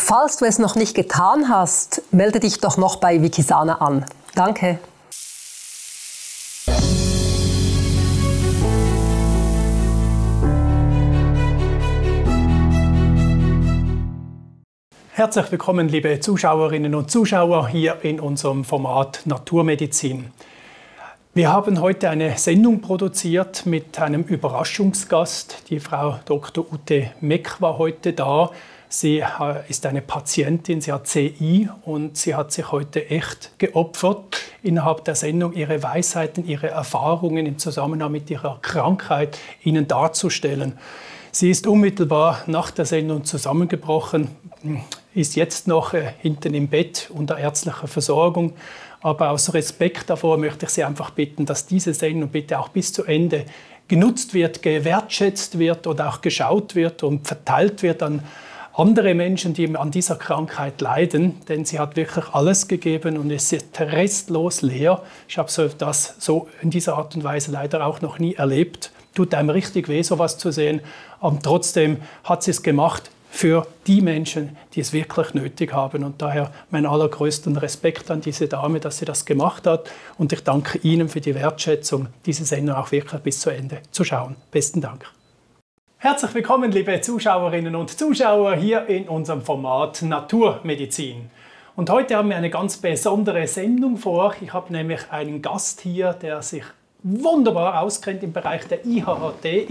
Falls du es noch nicht getan hast, melde dich doch noch bei Wikisana an. Danke. Herzlich willkommen, liebe Zuschauerinnen und Zuschauer, hier in unserem Format Naturmedizin. Wir haben heute eine Sendung produziert mit einem Überraschungsgast. Die Frau Dr. Ute Meck war heute da. Sie ist eine Patientin, sie hat CI und sie hat sich heute echt geopfert, innerhalb der Sendung ihre Weisheiten, ihre Erfahrungen im Zusammenhang mit ihrer Krankheit Ihnen darzustellen. Sie ist unmittelbar nach der Sendung zusammengebrochen, ist jetzt noch hinten im Bett unter ärztlicher Versorgung. Aber aus Respekt davor möchte ich Sie einfach bitten, dass diese Sendung bitte auch bis zu Ende genutzt wird, gewertschätzt wird oder auch geschaut wird und verteilt wird an andere Menschen, die an dieser Krankheit leiden. Denn sie hat wirklich alles gegeben und ist restlos leer. Ich habe das so in dieser Art und Weise leider auch noch nie erlebt. Tut einem richtig weh, sowas zu sehen. Aber trotzdem hat sie es gemacht für die Menschen, die es wirklich nötig haben. Und daher meinen allergrößten Respekt an diese Dame, dass sie das gemacht hat. Und ich danke Ihnen für die Wertschätzung, diese Sendung auch wirklich bis zu Ende zu schauen. Besten Dank. Herzlich willkommen, liebe Zuschauerinnen und Zuschauer, hier in unserem Format Naturmedizin. Und heute haben wir eine ganz besondere Sendung vor. Ich habe nämlich einen Gast hier, der sich wunderbar auskennt im Bereich der IHHT,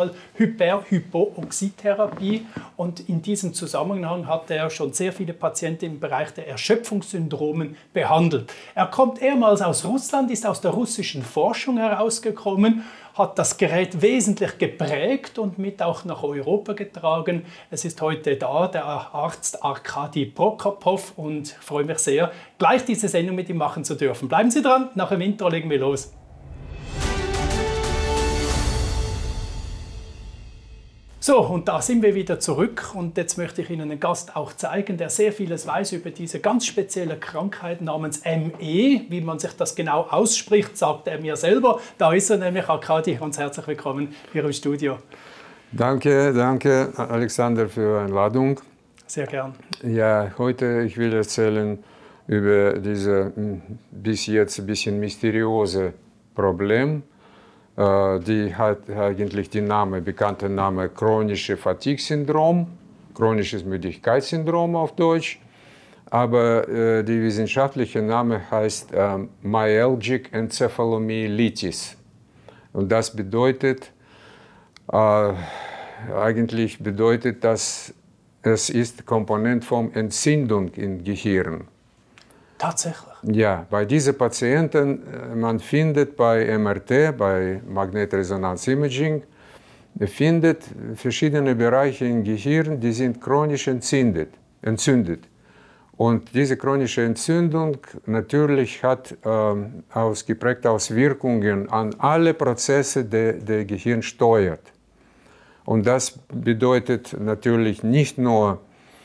Intervall-Hyper-Hypoxie-Therapie. Und in diesem Zusammenhang hat er schon sehr viele Patienten im Bereich der Erschöpfungssyndromen behandelt. Er kommt ehemals aus Russland, ist aus der russischen Forschung herausgekommen, hat das Gerät wesentlich geprägt und mit auch nach Europa getragen. Es ist heute da, der Arzt Arkadi Prokopov, und ich freue mich sehr, gleich diese Sendung mit ihm machen zu dürfen. Bleiben Sie dran, nach dem Intro legen wir los. So, und da sind wir wieder zurück und jetzt möchte ich Ihnen einen Gast auch zeigen, der sehr vieles weiß über diese ganz spezielle Krankheit namens ME. Wie man sich das genau ausspricht, sagt er mir selber. Da ist er nämlich, Arkadi, ganz herzlich willkommen hier im Studio. Danke Alexander für die Einladung. Sehr gern. Ja, heute ich will erzählen über dieses bis jetzt ein bisschen mysteriöse Problem. Die hat eigentlich den bekannten Namen chronische Fatigue-Syndrom, chronisches Müdigkeitssyndrom auf Deutsch. Aber der wissenschaftliche Name heißt Myalgic Encephalomyelitis. Und das bedeutet, dass es ist Komponent von Entzündung im Gehirn. Tatsächlich? Ja, bei diesen Patienten, man findet bei MRT, bei Magnetresonanzimaging, findet verschiedene Bereiche im Gehirn, die sind chronisch entzündet. Und diese chronische Entzündung natürlich hat ausgeprägte Auswirkungen an alle Prozesse, die der Gehirn steuert. Und das bedeutet natürlich nicht nur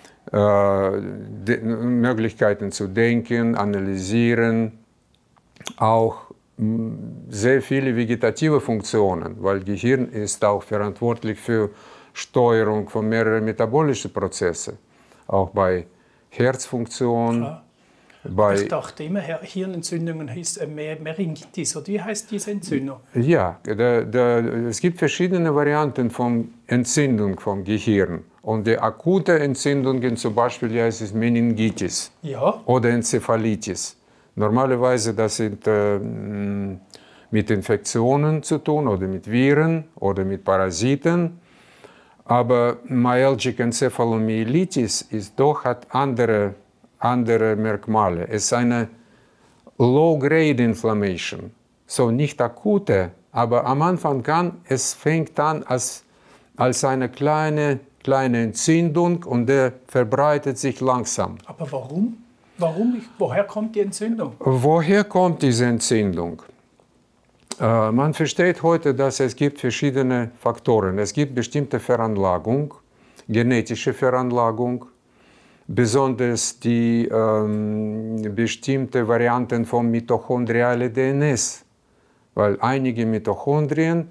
Möglichkeiten zu denken, analysieren, auch sehr viele vegetative Funktionen, weil Gehirn ist auch verantwortlich für Steuerung von mehreren metabolischen Prozessen, auch bei Herzfunktion. Klar. Ich dachte immer, Hirnentzündungen hieß Meningitis, oder wie heißt diese Entzündung? Ja, es gibt verschiedene Varianten von Entzündung vom Gehirn. Und die akute Entzündungen, zum Beispiel, ja, es ist Meningitis, ja, oder Enzephalitis. Normalerweise das sind mit Infektionen zu tun oder mit Viren oder mit Parasiten. Aber Myalgic Encephalomyelitis hat andere Merkmale. Es ist eine Low-Grade Inflammation, so nicht akute, aber am Anfang es fängt an als eine kleine Entzündung und der verbreitet sich langsam. Aber warum? Woher kommt die Entzündung? Woher kommt diese Entzündung? Man versteht heute, dass es gibt verschiedene Faktoren. Es gibt bestimmte Veranlagung, genetische Veranlagung, besonders die bestimmte Varianten von mitochondrialer DNS, weil einige Mitochondrien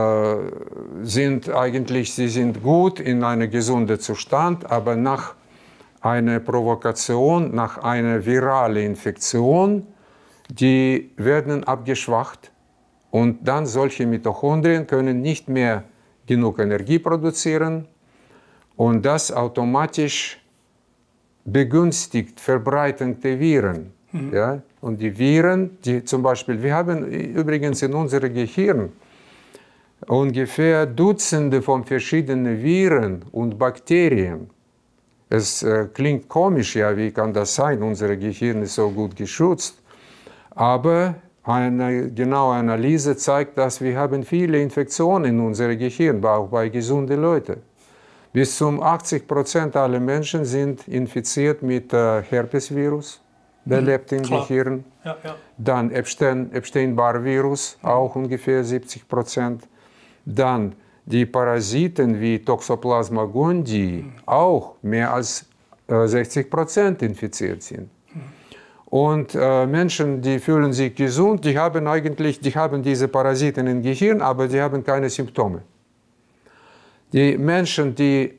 sind gut in einem gesunden Zustand, aber nach eine Provokation nach einer viralen Infektion, die werden abgeschwacht und dann solche Mitochondrien können nicht mehr genug Energie produzieren und das automatisch begünstigt Verbreitung der Viren. Ja? Und die Viren, die zum Beispiel, wir haben übrigens in unserem Gehirn ungefähr Dutzende von verschiedenen Viren und Bakterien. Es klingt komisch, ja, wie kann das sein? Unser Gehirn ist so gut geschützt. Aber eine genaue Analyse zeigt, dass wir haben viele Infektionen in unserem Gehirn, auch bei gesunden Leuten. Bis zu 80% aller Menschen sind infiziert mit Herpesvirus, der lebt im Gehirn. Ja, ja. Dann Epstein-Barr-Virus, auch ungefähr 70%. Dann die Parasiten wie Toxoplasma gondii, auch mehr als 60% infiziert sind. Und Menschen, die fühlen sich gesund, die haben diese Parasiten im Gehirn, aber die haben keine Symptome. Die Menschen, die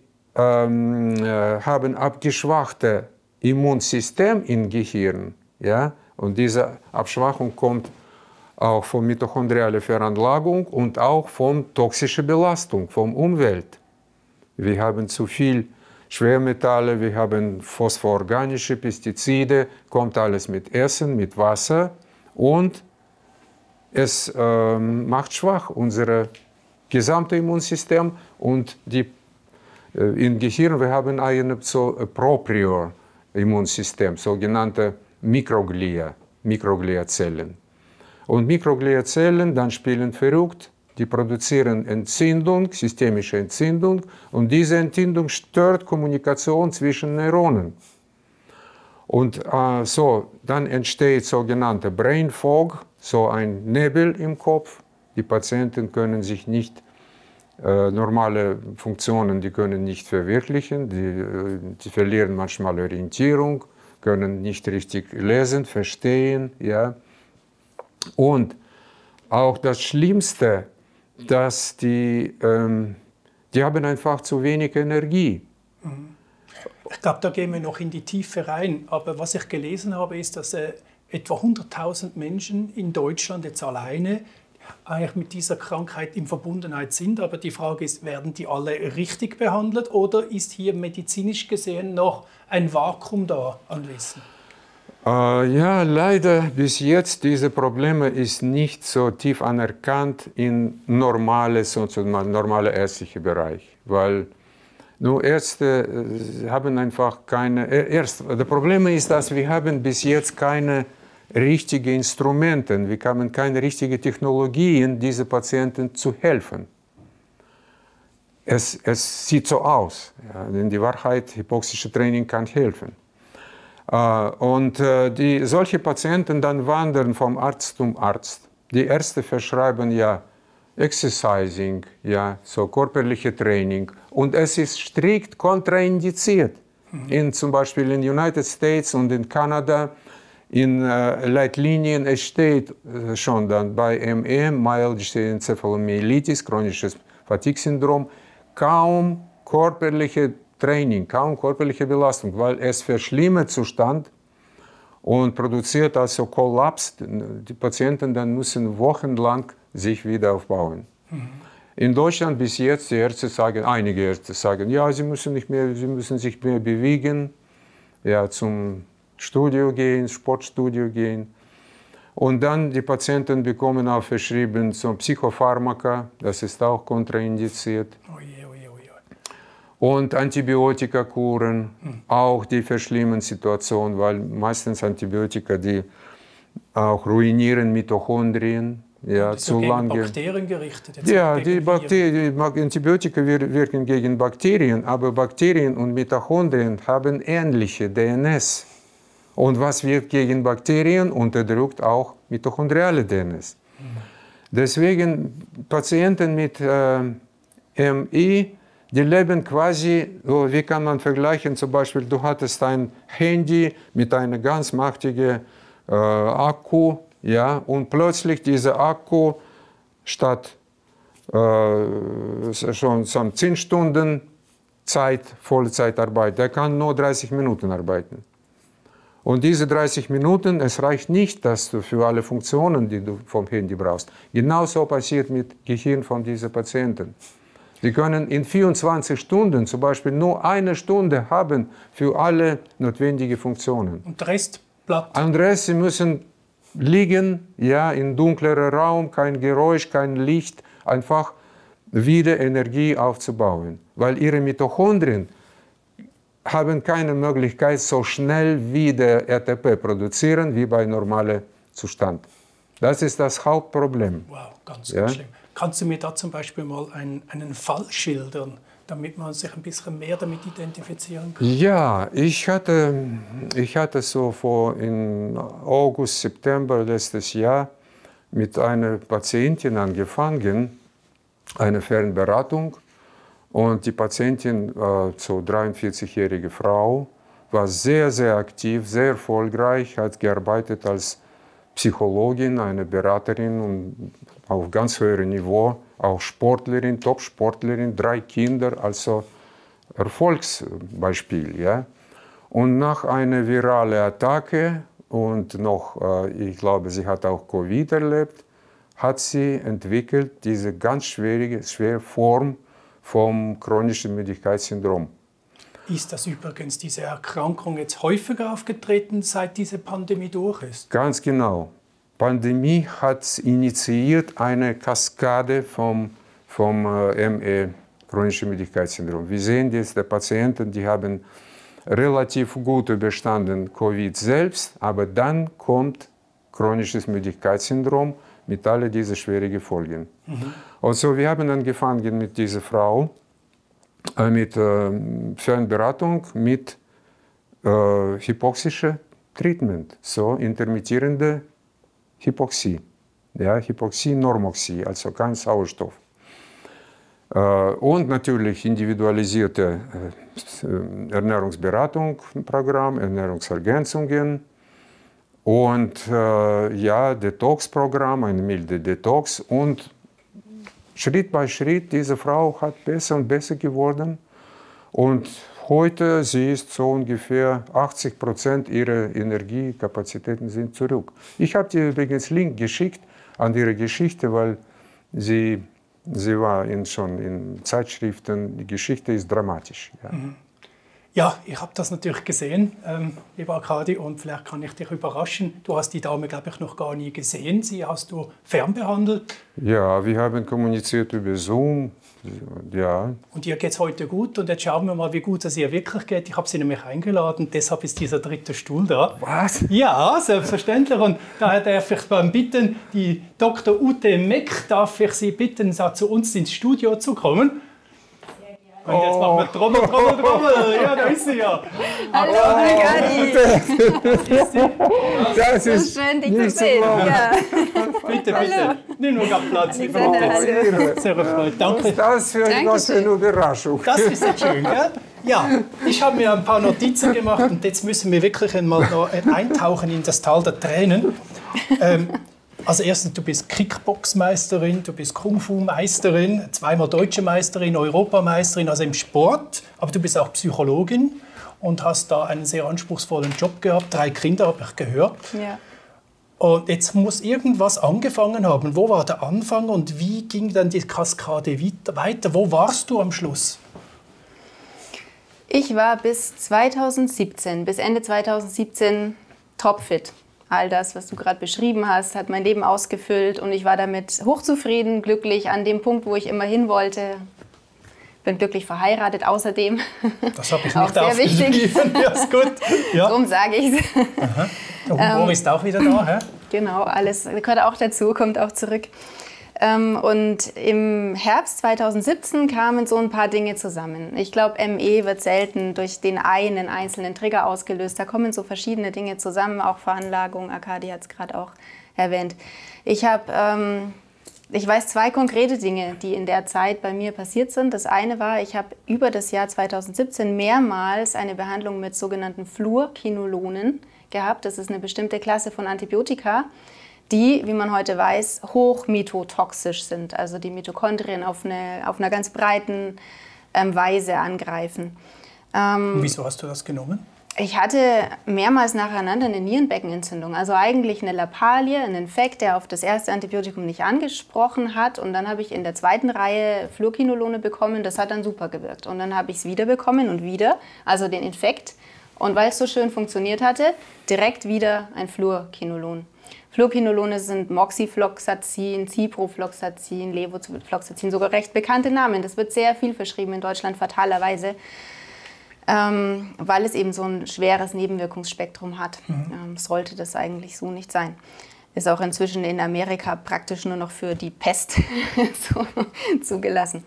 haben abgeschwachtes Immunsystem im Gehirn, ja, und diese Abschwachung kommt auch von mitochondrialer Veranlagung und auch von toxischer Belastung, von Umwelt. Wir haben zu viel Schwermetalle, wir haben phosphororganische Pestizide, kommt alles mit Essen, mit Wasser und es macht schwach unser gesamtes Immunsystem und im Gehirn, wir haben ein so Proprior Immunsystem, sogenannte Mikrogliazellen. Und Mikrogliazellen dann spielen verrückt, die produzieren Entzündung, systemische Entzündung und diese Entzündung stört Kommunikation zwischen Neuronen. Und dann entsteht sogenannte Brain Fog, so ein Nebel im Kopf. Die Patienten können sich nicht, normale Funktionen, die können nicht verwirklichen, die verlieren manchmal Orientierung, können nicht richtig lesen, verstehen, ja. Und auch das Schlimmste, dass die haben einfach zu wenig Energie. Ich glaube, da gehen wir noch in die Tiefe rein. Aber was ich gelesen habe, ist, dass etwa 100.000 Menschen in Deutschland jetzt alleine eigentlich mit dieser Krankheit in Verbundenheit sind. Aber die Frage ist, werden die alle richtig behandelt oder ist hier medizinisch gesehen noch ein Vakuum da an Wissen? Ja, leider bis jetzt diese Probleme ist nicht so tief anerkannt im normalen ärztlichen Bereich, weil nur Ärzte haben einfach keine. Das Problem ist, dass wir haben bis jetzt keine richtigen Instrumente, wir haben keine richtigen Technologien, diese Patienten zu helfen. Es sieht so aus, ja, denn die Wahrheit, hypoxische Training kann helfen. Und solche Patienten dann wandern vom Arzt zum Arzt. Die Ärzte verschreiben ja Exercising, ja, so körperliche Training. Und es ist strikt kontraindiziert. Zum Beispiel in den United States und in Kanada, in Leitlinien, es steht schon dann bei ME, myalgische Enzephalomyelitis, chronisches Fatigue-Syndrom, kaum körperliche Training, kaum körperliche Belastung, weil es verschlimmert Zustand und produziert also Kollaps. Die Patienten dann müssen wochenlang sich wieder aufbauen. In Deutschland bis jetzt, einige Ärzte sagen, ja, sie müssen sich mehr bewegen, ja, zum Studio gehen, Sportstudio gehen. Und dann die Patienten bekommen auch verschrieben so Psychopharmaka, das ist auch kontraindiziert. Und Antibiotikakuren, auch die verschlimmern Situation, weil meistens Antibiotika, die auch ruinieren Mitochondrien. Ja, zu lange. Bakterien gerichtet? Ja, die Antibiotika wirken gegen Bakterien, aber Bakterien und Mitochondrien haben ähnliche DNS. Und was wirkt gegen Bakterien, unterdrückt auch mitochondriale DNS. Deswegen Patienten mit MI, die leben quasi, wie kann man vergleichen, zum Beispiel du hattest ein Handy mit einem ganz mächtigen Akku, ja, und plötzlich dieser Akku statt schon 10 Stunden Vollzeitarbeit, der kann nur 30 Minuten arbeiten. Und diese 30 Minuten, es reicht nicht, dass du für alle Funktionen, die du vom Handy brauchst. Genauso passiert mit Gehirn von diesen Patienten. Sie können in 24 Stunden zum Beispiel nur eine Stunde haben für alle notwendigen Funktionen. Und der Rest bleibt? Und der Rest, sie müssen liegen, ja, in dunklerem Raum, kein Geräusch, kein Licht, einfach wieder Energie aufzubauen. Weil ihre Mitochondrien haben keine Möglichkeit, so schnell wieder ATP produzieren wie bei normalem Zustand. Das ist das Hauptproblem. Wow, ganz schlimm. Kannst du mir da zum Beispiel mal einen Fall schildern, damit man sich ein bisschen mehr damit identifizieren kann? Ja, ich hatte so in August, September letztes Jahr mit einer Patientin angefangen, eine Fernberatung. Und die Patientin, so 43-jährige Frau, war sehr, sehr aktiv, sehr erfolgreich, hat gearbeitet als Psychologin, eine Beraterin und auf ganz höherem Niveau, auch Sportlerin, Top-Sportlerin, 3 Kinder, also Erfolgsbeispiel. Ja? Und nach einer viralen Attacke und noch, ich glaube, sie hat auch Covid erlebt, hat sie entwickelt diese ganz schwere Form vom chronischen Müdigkeitssyndrom. Ist das übrigens diese Erkrankung jetzt häufiger aufgetreten, seit diese Pandemie durch ist? Ganz genau. Pandemie hat initiiert eine Kaskade vom ME, chronischen Müdigkeitssyndrom. Wir sehen jetzt, die Patienten, die haben relativ gut überstanden Covid selbst, aber dann kommt chronisches Müdigkeitssyndrom mit all diesen schwierigen Folgen. Also wir haben angefangen mit dieser Frau, mit Fernberatung, mit hypoxischem Treatment, so intermittierende Hypoxie, ja, Hypoxie-Normoxie, also kein Sauerstoff. Und natürlich individualisierte Ernährungsberatungsprogramm, Ernährungsergänzungen und ja, Detox-Programm, ein milde Detox. Und Schritt bei Schritt, diese Frau hat besser und besser geworden. Und heute, sie ist so ungefähr 80% ihrer Energiekapazitäten sind zurück. Ich habe dir übrigens Link geschickt an ihre Geschichte, weil sie war schon in Zeitschriften, die Geschichte ist dramatisch. Ja. Ja, ich habe das natürlich gesehen, lieber Arkadi, und vielleicht kann ich dich überraschen. Du hast die Dame, glaube ich, noch gar nie gesehen. Sie hast du fernbehandelt. Ja, wir haben kommuniziert über Zoom. Ja. Und ihr geht es heute gut und jetzt schauen wir mal, wie gut es ihr wirklich geht. Ich habe sie nämlich eingeladen, deshalb ist dieser 3. Stuhl da. Was? Ja, selbstverständlich. Und daher darf ich bitten, die Dr. Ute Meck, darf ich Sie bitten, zu uns ins Studio zu kommen. Und jetzt machen wir Trommel, Trommel, Trommel. Ja, da ist sie ja. Hallo, Arkadi. Das ist so schön, dich zu sehen. Ja. Bitte, bitte. Nimm nur gerade Platz. Ich bin sehr erfreut. Danke. Das für eine Überraschung. Das ist jetzt schön, gell? Ja, ich habe mir ein paar Notizen gemacht und jetzt müssen wir wirklich einmal noch eintauchen in das Tal der Tränen. Also erstens, du bist Kickboxmeisterin, du bist Kung-Fu-Meisterin, 2-mal deutsche Meisterin, Europameisterin, also im Sport. Aber du bist auch Psychologin und hast da einen sehr anspruchsvollen Job gehabt. 3 Kinder, habe ich gehört. Ja. Und jetzt muss irgendwas angefangen haben. Wo war der Anfang und wie ging dann die Kaskade weiter? Wo warst du am Schluss? Ich war bis Ende 2017 topfit. All das, was du gerade beschrieben hast, hat mein Leben ausgefüllt und ich war damit hochzufrieden, glücklich, an dem Punkt, wo ich immer hin wollte. Bin glücklich verheiratet außerdem. Das habe ich auch nicht sehr wichtig. Ja, ist gut. Ja. Darum sage ich es. Der Humor ist auch wieder da, hä? Genau, alles gehört auch dazu, kommt auch zurück. Und im Herbst 2017 kamen so ein paar Dinge zusammen. Ich glaube, ME wird selten durch den einen einzelnen Trigger ausgelöst. Da kommen so verschiedene Dinge zusammen, auch Veranlagung. Arkadi hat es gerade auch erwähnt. Ich weiß 2 konkrete Dinge, die in der Zeit bei mir passiert sind. Das eine war, ich habe über das Jahr 2017 mehrmals eine Behandlung mit sogenannten Fluorquinolonen gehabt. Das ist eine bestimmte Klasse von Antibiotika, die, wie man heute weiß, hochmitotoxisch sind. Also die Mitochondrien auf einer ganz breiten Weise angreifen. Wieso hast du das genommen? Ich hatte mehrmals nacheinander eine Nierenbeckenentzündung, also eigentlich eine Lappalie, einen Infekt, der auf das erste Antibiotikum nicht angesprochen hat. Und dann habe ich in der zweiten Reihe Fluorquinolone bekommen, das hat dann super gewirkt. Und dann habe ich es wieder bekommen und wieder, also den Infekt. Und weil es so schön funktioniert hatte, direkt wieder ein Fluorquinolon. Fluorquinolone sind Moxifloxacin, Ciprofloxacin, Levofloxacin, sogar recht bekannte Namen. Das wird sehr viel verschrieben in Deutschland, fatalerweise. Weil es eben so ein schweres Nebenwirkungsspektrum hat. Sollte das eigentlich so nicht sein. Ist auch inzwischen in Amerika praktisch nur noch für die Pest so zugelassen.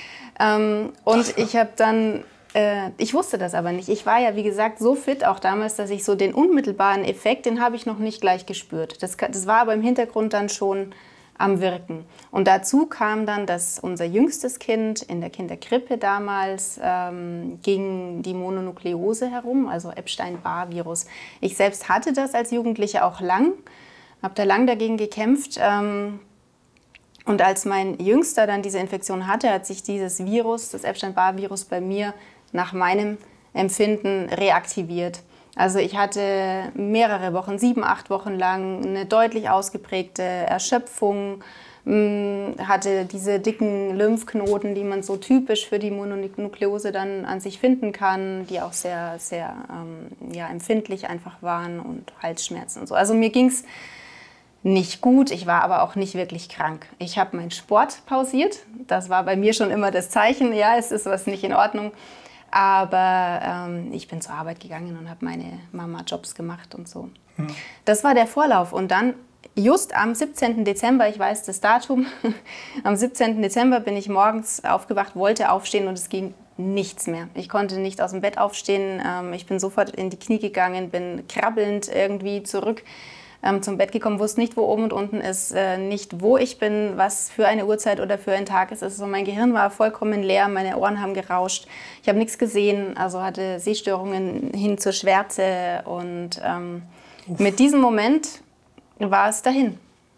Und ich habe dann, ich wusste das aber nicht. Ich war ja, wie gesagt, so fit auch damals, dass ich so den unmittelbaren Effekt, den habe ich noch nicht gleich gespürt. Das war aber im Hintergrund dann schon am Wirken. Und dazu kam dann, dass unser jüngstes Kind in der Kinderkrippe damals gegen die Mononukleose herum, also Epstein-Barr-Virus. Ich selbst hatte das als Jugendliche auch lang, habe da lang dagegen gekämpft. Und als mein Jüngster dann diese Infektion hatte, hat sich dieses Virus, das Epstein-Barr-Virus, bei mir nach meinem Empfinden reaktiviert. Also ich hatte mehrere Wochen, 7, 8 Wochen lang eine deutlich ausgeprägte Erschöpfung, hatte diese dicken Lymphknoten, die man so typisch für die Mononukleose dann an sich finden kann, die auch sehr, sehr empfindlich einfach waren und Halsschmerzen und so. Also mir ging es nicht gut, ich war aber auch nicht wirklich krank. Ich habe meinen Sport pausiert, das war bei mir schon immer das Zeichen, ja, es ist was nicht in Ordnung. Aber ich bin zur Arbeit gegangen und habe meine Mama-Jobs gemacht und so. Das war der Vorlauf. Und dann just am 17. Dezember, ich weiß das Datum, am 17. Dezember bin ich morgens aufgewacht, wollte aufstehen und es ging nichts mehr. Ich konnte nicht aus dem Bett aufstehen. Ich bin sofort in die Knie gegangen, bin krabbelnd irgendwie zurück zum Bett gekommen, wusste nicht, wo oben und unten ist, nicht wo ich bin, was für eine Uhrzeit oder für ein Tag es ist. Also mein Gehirn war vollkommen leer, meine Ohren haben gerauscht, ich habe nichts gesehen, also hatte Sehstörungen hin zur Schwärze und mit diesem Moment war es dahin.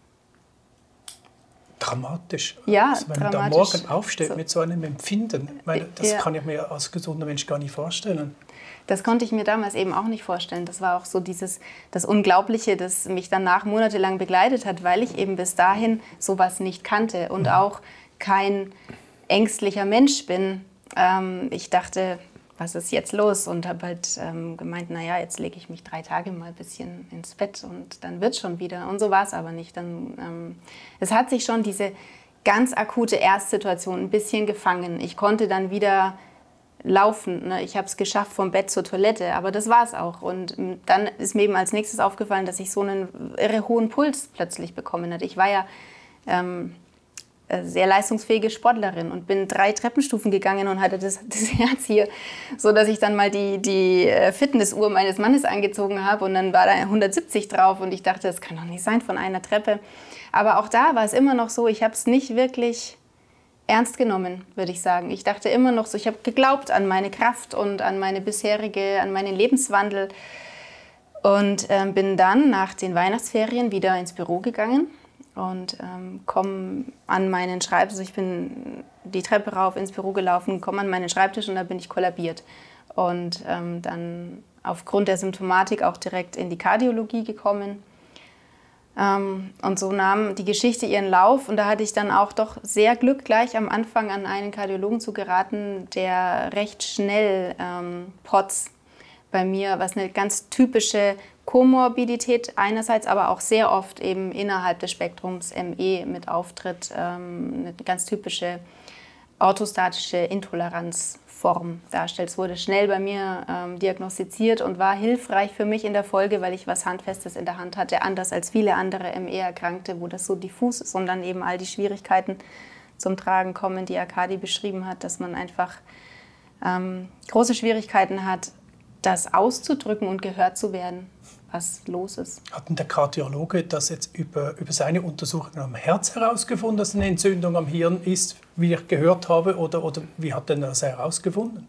Dramatisch. Ja, also wenn dramatisch. man da morgen aufsteht so. Mit so einem Empfinden, das ja. kann ich mir als gesunder Mensch gar nicht vorstellen. Das konnte ich mir damals eben auch nicht vorstellen. Das war auch so das Unglaubliche, das mich danach monatelang begleitet hat, weil ich eben bis dahin sowas nicht kannte und auch kein ängstlicher Mensch bin. Ich dachte, was ist jetzt los? Und habe halt gemeint, naja, jetzt lege ich mich 3 Tage mal ein bisschen ins Bett und dann wird es schon wieder. Und so war es aber nicht. Es hat sich schon diese ganz akute Erstsituation ein bisschen gefangen. Ich konnte dann wieder laufen. Ne? Ich habe es geschafft vom Bett zur Toilette, aber das war es auch. Und dann ist mir eben als nächstes aufgefallen, dass ich so einen irre hohen Puls plötzlich bekommen hatte. Ich war ja sehr leistungsfähige Sportlerin und bin 3 Treppenstufen gegangen und hatte das Herz hier, so dass ich dann mal die Fitnessuhr meines Mannes angezogen habe und dann war da 170 drauf und ich dachte, das kann doch nicht sein von einer Treppe. Aber auch da war es immer noch so, ich habe es nicht wirklich ernst genommen, würde ich sagen. Ich dachte immer noch so, ich habe geglaubt an meine Kraft und an meinen Lebenswandel und bin dann nach den Weihnachtsferien wieder ins Büro gegangen und komme an meinen Schreibtisch, also ich bin die Treppe rauf ins Büro gelaufen, komme an meinen Schreibtisch und da bin ich kollabiert und dann aufgrund der Symptomatik auch direkt in die Kardiologie gekommen. Und so nahm die Geschichte ihren Lauf und da hatte ich dann auch doch sehr Glück, gleich am Anfang an einen Kardiologen zu geraten, der recht schnell POTS bei mir, was eine ganz typische Komorbidität einerseits, aber auch sehr oft eben innerhalb des Spektrums ME mit auftritt, eine ganz typische orthostatische Intoleranzform darstellt. Es wurde schnell bei mir diagnostiziert und war hilfreich für mich in der Folge, weil ich was Handfestes in der Hand hatte, anders als viele andere ME-Erkrankte, wo das so diffus ist und dann eben all die Schwierigkeiten zum Tragen kommen, die Arkadi beschrieben hat, dass man einfach große Schwierigkeiten hat, das auszudrücken und gehört zu werden, was los ist. Hat denn der Kardiologe das jetzt über seine Untersuchungen am Herz herausgefunden, dass eine Entzündung am Hirn ist, wie ich gehört habe, oder wie hat er das herausgefunden?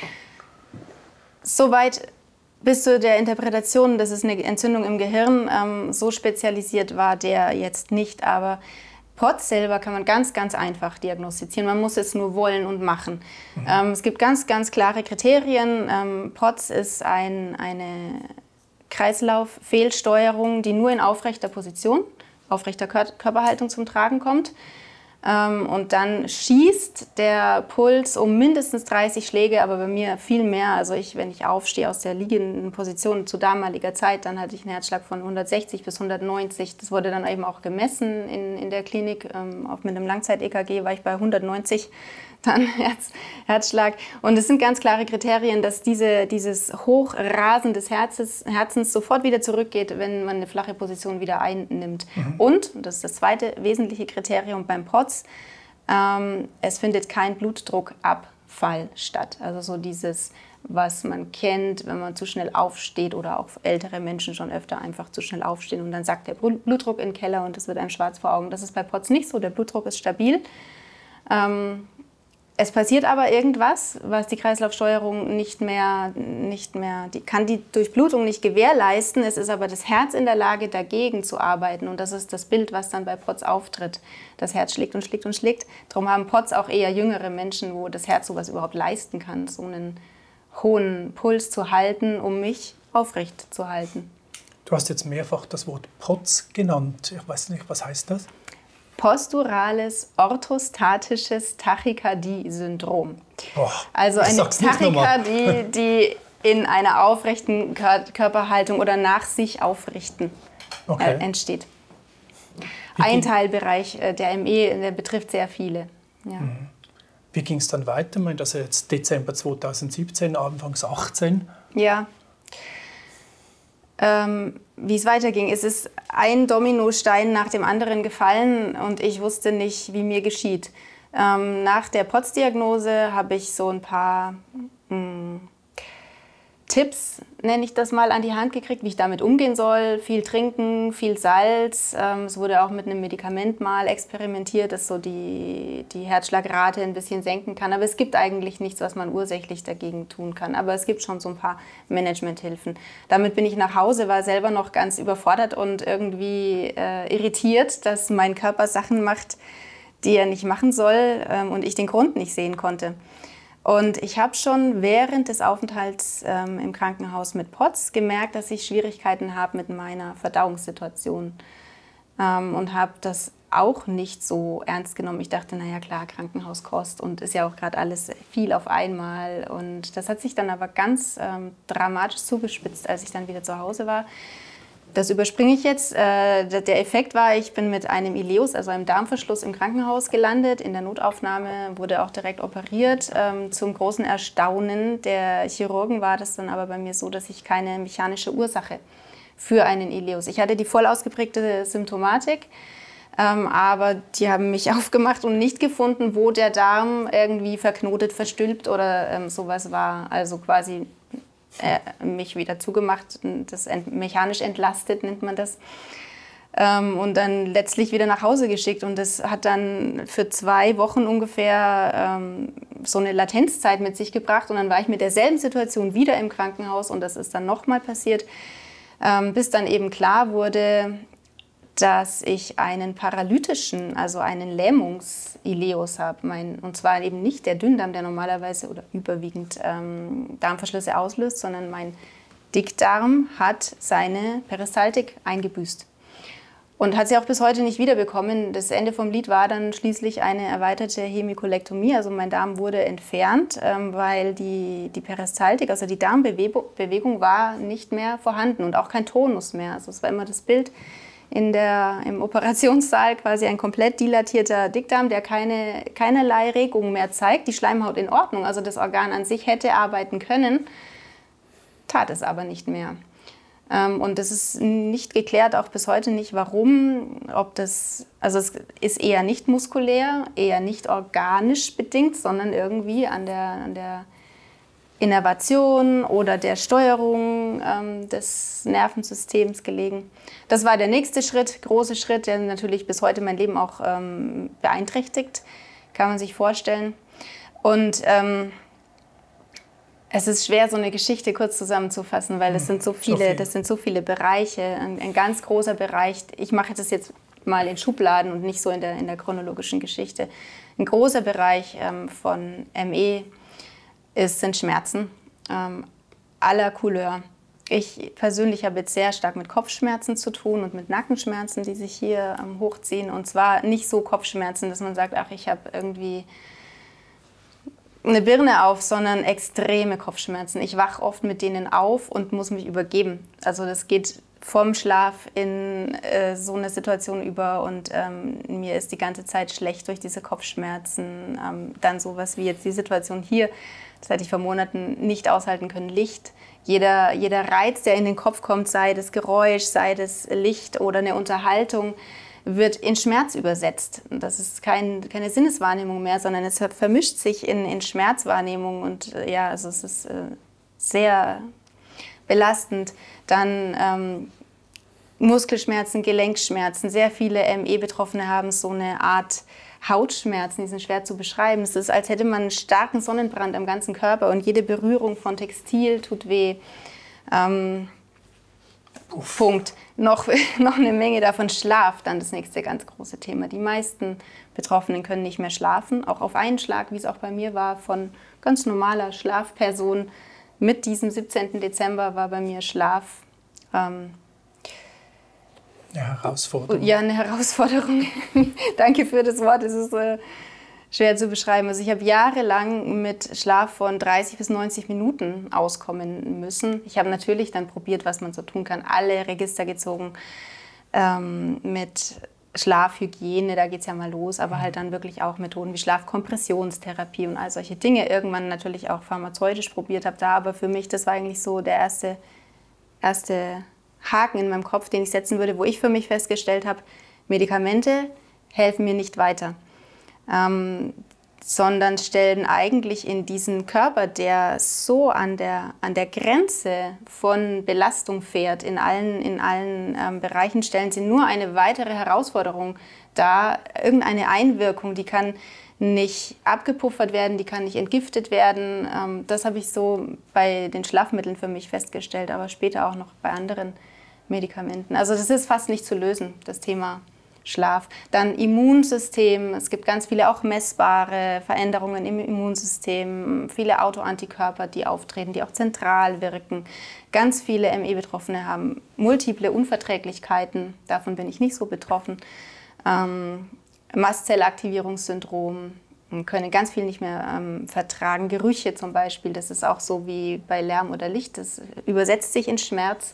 Soweit bis zu der Interpretation, dass es eine Entzündung im Gehirn so spezialisiert war, der jetzt nicht, aber POTS selber kann man ganz, ganz einfach diagnostizieren. Man muss es nur wollen und machen. Es gibt ganz, ganz klare Kriterien. POTS ist eine Kreislauffehlsteuerung, die nur in aufrechter Position, aufrechter Körperhaltung zum Tragen kommt. Und dann schießt der Puls um mindestens 30 Schläge, aber bei mir viel mehr. Also wenn ich aufstehe aus der liegenden Position zu damaliger Zeit, dann hatte ich einen Herzschlag von 160 bis 190. Das wurde dann eben auch gemessen in der Klinik. Auch mit einem Langzeit-EKG war ich bei 190 dann Herzschlag. Und es sind ganz klare Kriterien, dass dieses Hochrasen des Herzens sofort wieder zurückgeht, wenn man eine flache Position wieder einnimmt. Und das ist das zweite wesentliche Kriterium beim POTS, es findet kein Blutdruckabfall statt. Also so dieses, was man kennt, wenn man zu schnell aufsteht oder auch ältere Menschen schon öfter einfach zu schnell aufstehen und dann sackt der Blutdruck in den Keller und es wird einem schwarz vor Augen. Das ist bei POTS nicht so, der Blutdruck ist stabil. Es passiert aber irgendwas, was die Kreislaufsteuerung nicht mehr, die kann die Durchblutung nicht gewährleisten. Es ist aber das Herz in der Lage, dagegen zu arbeiten. Und das ist das Bild, was dann bei POTS auftritt. Das Herz schlägt und schlägt und schlägt. Darum haben POTS auch eher jüngere Menschen, wo das Herz sowas überhaupt leisten kann, so einen hohen Puls zu halten, um mich aufrecht zu halten. Du hast jetzt mehrfach das Wort POTS genannt. Ich weiß nicht, was heißt das? Posturales orthostatisches Tachykardie-Syndrom. Also eine Tachykardie, die in einer aufrechten Körperhaltung oder nach sich aufrichten entsteht. Ein Teilbereich der ME, der betrifft sehr viele. Ja. Wie ging es dann weiter? Ich meine, das ist jetzt Dezember 2017, Anfangs 2018. Ja. Wie es weiterging. Es ist ein Dominostein nach dem anderen gefallen und ich wusste nicht, wie mir geschieht. Nach der POTS-Diagnose habe ich so ein paar Tipps, nenne ich das mal, an die Hand gekriegt, wie ich damit umgehen soll. Viel trinken, viel Salz. Es wurde auch mit einem Medikament mal experimentiert, das so die Herzschlagrate ein bisschen senken kann. Aber es gibt eigentlich nichts, was man ursächlich dagegen tun kann. Aber es gibt schon so ein paar Managementhilfen. Damit bin ich nach Hause, war selber noch ganz überfordert und irgendwie irritiert, dass mein Körper Sachen macht, die er nicht machen soll und ich den Grund nicht sehen konnte. Und ich habe schon während des Aufenthalts im Krankenhaus mit POTS gemerkt, dass ich Schwierigkeiten habe mit meiner Verdauungssituation und habe das auch nicht so ernst genommen. Ich dachte, naja klar, Krankenhauskost und ist ja auch gerade alles viel auf einmal. Und das hat sich dann aber ganz dramatisch zugespitzt, als ich dann wieder zu Hause war. Das überspringe ich jetzt. Der Effekt war, ich bin mit einem Ileus, also einem Darmverschluss, im Krankenhaus gelandet. In der Notaufnahme wurde auch direkt operiert. Zum großen Erstaunen der Chirurgen war das dann aber bei mir so, dass ich keine mechanische Ursache für einen Ileus. Ich hatte die voll ausgeprägte Symptomatik, aber die haben mich aufgemacht und nicht gefunden, wo der Darm irgendwie verknotet, verstülpt oder sowas war. Also quasi mich wieder zugemacht, das mechanisch entlastet, nennt man das. Und dann letztlich wieder nach Hause geschickt. Und das hat dann für 2 Wochen ungefähr so eine Latenzzeit mit sich gebracht. Und dann war ich mit derselben Situation wieder im Krankenhaus und das ist dann nochmal passiert, bis dann eben klar wurde, dass ich einen paralytischen, also einen Lähmungs-Ileus habe. Und zwar eben nicht der Dünndarm, der normalerweise oder überwiegend Darmverschlüsse auslöst, sondern mein Dickdarm hat seine Peristaltik eingebüßt. Und hat sie auch bis heute nicht wiederbekommen. Das Ende vom Lied war dann schließlich eine erweiterte Hemikolektomie. Also mein Darm wurde entfernt, weil die Peristaltik, also die Darmbewegung war nicht mehr vorhanden und auch kein Tonus mehr. Also es war immer das Bild im Operationssaal, quasi ein komplett dilatierter Dickdarm, der keinerlei Regung mehr zeigt. Die Schleimhaut in Ordnung, also das Organ an sich hätte arbeiten können, tat es aber nicht mehr. Und das ist nicht geklärt, auch bis heute nicht, warum, also es ist eher nicht muskulär, eher nicht organisch bedingt, sondern irgendwie an der Innervation oder der Steuerung des Nervensystems gelegen. Das war der nächste Schritt, große Schritt, der natürlich bis heute mein Leben auch beeinträchtigt, kann man sich vorstellen. Und es ist schwer, so eine Geschichte kurz zusammenzufassen, weil das sind so viele Bereiche, ein ganz großer Bereich. Ich mache das jetzt mal in Schubladen und nicht so in der chronologischen Geschichte. Ein großer Bereich von ME sind Schmerzen aller Couleur. Ich persönlich habe jetzt sehr stark mit Kopfschmerzen zu tun und mit Nackenschmerzen, die sich hier hochziehen. Und zwar nicht so Kopfschmerzen, dass man sagt, ach, ich habe irgendwie eine Birne auf, sondern extreme Kopfschmerzen. Ich wache oft mit denen auf und muss mich übergeben. Also das geht vom Schlaf in so eine Situation über und mir ist die ganze Zeit schlecht durch diese Kopfschmerzen. Dann sowas wie jetzt die Situation hier, das hätte ich vor Monaten nicht aushalten können, Licht. Jeder Reiz, der in den Kopf kommt, sei das Geräusch, sei das Licht oder eine Unterhaltung, wird in Schmerz übersetzt. Das ist keine Sinneswahrnehmung mehr, sondern es vermischt sich in Schmerzwahrnehmung und ja, also es ist sehr belastend. Dann Muskelschmerzen, Gelenkschmerzen. Sehr viele ME-Betroffene haben so eine Art Hautschmerzen, die sind schwer zu beschreiben. Es ist, als hätte man einen starken Sonnenbrand am ganzen Körper und jede Berührung von Textil tut weh. Punkt. Noch eine Menge davon. Schlaf, dann das nächste ganz große Thema. Die meisten Betroffenen können nicht mehr schlafen, auch auf einen Schlag, wie es auch bei mir war, von ganz normaler Schlafperson. Mit diesem 17. Dezember war bei mir Schlaf eine Herausforderung. Ja, eine Herausforderung. Danke für das Wort. Es ist schwer zu beschreiben. Also ich habe jahrelang mit Schlaf von 30 bis 90 Minuten auskommen müssen. Ich habe natürlich dann probiert, was man so tun kann. Alle Register gezogen mit Schlafhygiene, da geht es ja mal los, aber halt dann wirklich auch Methoden wie Schlafkompressionstherapie und all solche Dinge. Irgendwann natürlich auch pharmazeutisch probiert habe da, aber für mich, das war eigentlich so der erste Haken in meinem Kopf, den ich setzen würde, wo ich für mich festgestellt habe, Medikamente helfen mir nicht weiter, sondern stellen eigentlich in diesen Körper, der so an der Grenze von Belastung fährt, in allen Bereichen, stellen sie nur eine weitere Herausforderung dar. Irgendeine Einwirkung, die kann nicht abgepuffert werden, die kann nicht entgiftet werden. Das habe ich so bei den Schlafmitteln für mich festgestellt, aber später auch noch bei anderen Medikamenten. Also das ist fast nicht zu lösen, das Thema Schlaf. Dann Immunsystem. Es gibt ganz viele auch messbare Veränderungen im Immunsystem. Viele Autoantikörper, die auftreten, die auch zentral wirken. Ganz viele ME-Betroffene haben multiple Unverträglichkeiten. Davon bin ich nicht so betroffen. Mastzellaktivierungssyndrom. Können ganz viel nicht mehr vertragen. Gerüche zum Beispiel, das ist auch so wie bei Lärm oder Licht. Das übersetzt sich in Schmerz.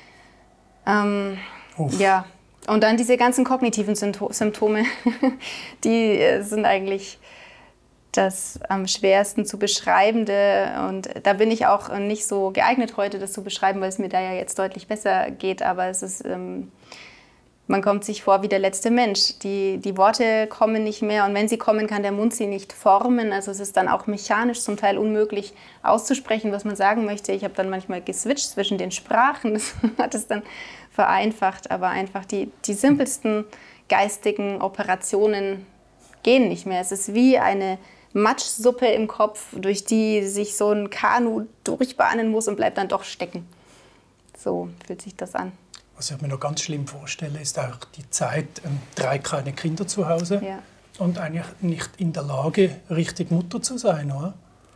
Ja. Und dann diese ganzen kognitiven Symptome, die sind eigentlich das am schwersten zu beschreibende. Und da bin ich auch nicht so geeignet heute, das zu beschreiben, weil es mir da ja jetzt deutlich besser geht. Aber es ist, man kommt sich vor wie der letzte Mensch. Die Worte kommen nicht mehr und wenn sie kommen, kann der Mund sie nicht formen. Also es ist dann auch mechanisch zum Teil unmöglich auszusprechen, was man sagen möchte. Ich habe dann manchmal geswitcht zwischen den Sprachen. Das hat es dann vereinfacht, aber einfach die simpelsten geistigen Operationen gehen nicht mehr. Es ist wie eine Matschsuppe im Kopf, durch die sich so ein Kanu durchbahnen muss und bleibt dann doch stecken. So fühlt sich das an. Was ich mir noch ganz schlimm vorstelle, ist auch die Zeit, 3 kleine Kinder zu Hause und eigentlich nicht in der Lage, richtig Mutter zu sein, oder?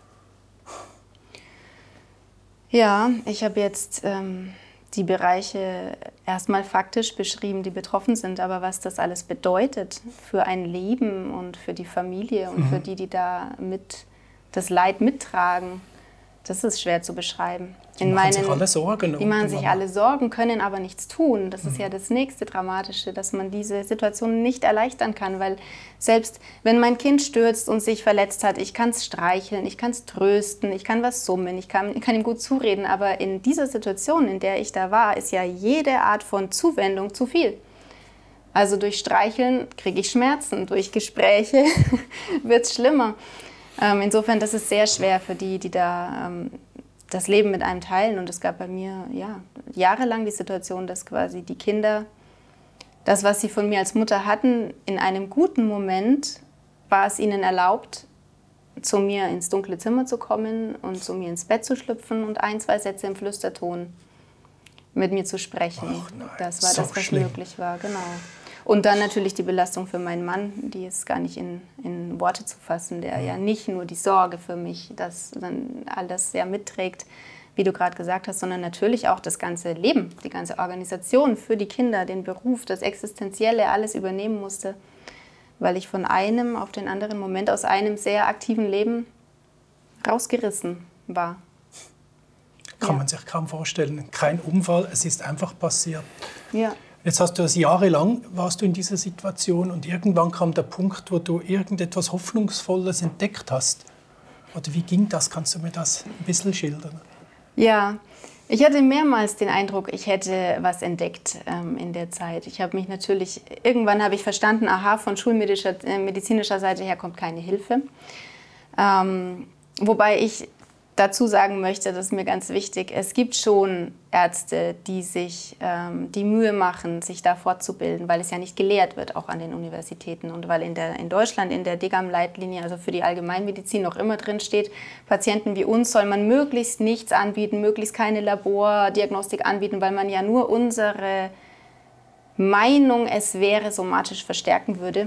Ja, ich habe jetzt die Bereiche erstmal faktisch beschrieben, die betroffen sind, aber was das alles bedeutet für ein Leben und für die Familie und für die da das Leid mittragen, das ist schwer zu beschreiben. Die machen sich alle Sorgen. Die machen sich alle Sorgen, können aber nichts tun. Das ist ja das nächste Dramatische, dass man diese Situation nicht erleichtern kann, weil selbst wenn mein Kind stürzt und sich verletzt hat, ich kann es streicheln, ich kann es trösten, ich kann was summen, ich kann ihm gut zureden, aber in dieser Situation, in der ich da war, ist ja jede Art von Zuwendung zu viel. Also durch Streicheln kriege ich Schmerzen, durch Gespräche wird es schlimmer. Insofern, das ist sehr schwer für die da das Leben mit einem teilen. Und es gab bei mir jahrelang die Situation, dass quasi die Kinder das, was sie von mir als Mutter hatten, in einem guten Moment war es ihnen erlaubt, zu mir ins dunkle Zimmer zu kommen und zu mir ins Bett zu schlüpfen und 1, 2 Sätze im Flüsterton mit mir zu sprechen. Ach nein, das war so das, was schlimm. möglich war, genau. Und dann natürlich die Belastung für meinen Mann, die ist gar nicht in Worte zu fassen, der ja nicht nur die Sorge für mich, das dann alles sehr mitträgt, wie du gerade gesagt hast, sondern natürlich auch das ganze Leben, die ganze Organisation für die Kinder, den Beruf, das Existenzielle, alles übernehmen musste, weil ich von einem auf den anderen Moment aus einem sehr aktiven Leben rausgerissen war. Kann man sich kaum vorstellen. Kein Unfall, es ist einfach passiert. Ja. Jetzt hast du das jahrelang, warst du in dieser Situation und irgendwann kam der Punkt, wo du irgendetwas Hoffnungsvolles entdeckt hast. Oder wie ging das? Kannst du mir das ein bisschen schildern? Ja, ich hatte mehrmals den Eindruck, ich hätte was entdeckt in der Zeit. Irgendwann habe ich verstanden, aha, von schulmedizinischer Seite her kommt keine Hilfe. Wobei ich dazu sagen möchte, das ist mir ganz wichtig, es gibt schon Ärzte, die sich die Mühe machen, sich da fortzubilden, weil es ja nicht gelehrt wird, auch an den Universitäten. Und weil in Deutschland in der DGAM-Leitlinie, also für die Allgemeinmedizin, noch immer drin steht, Patienten wie uns soll man möglichst nichts anbieten, möglichst keine Labordiagnostik anbieten, weil man ja nur unsere Meinung, es wäre somatisch, verstärken würde.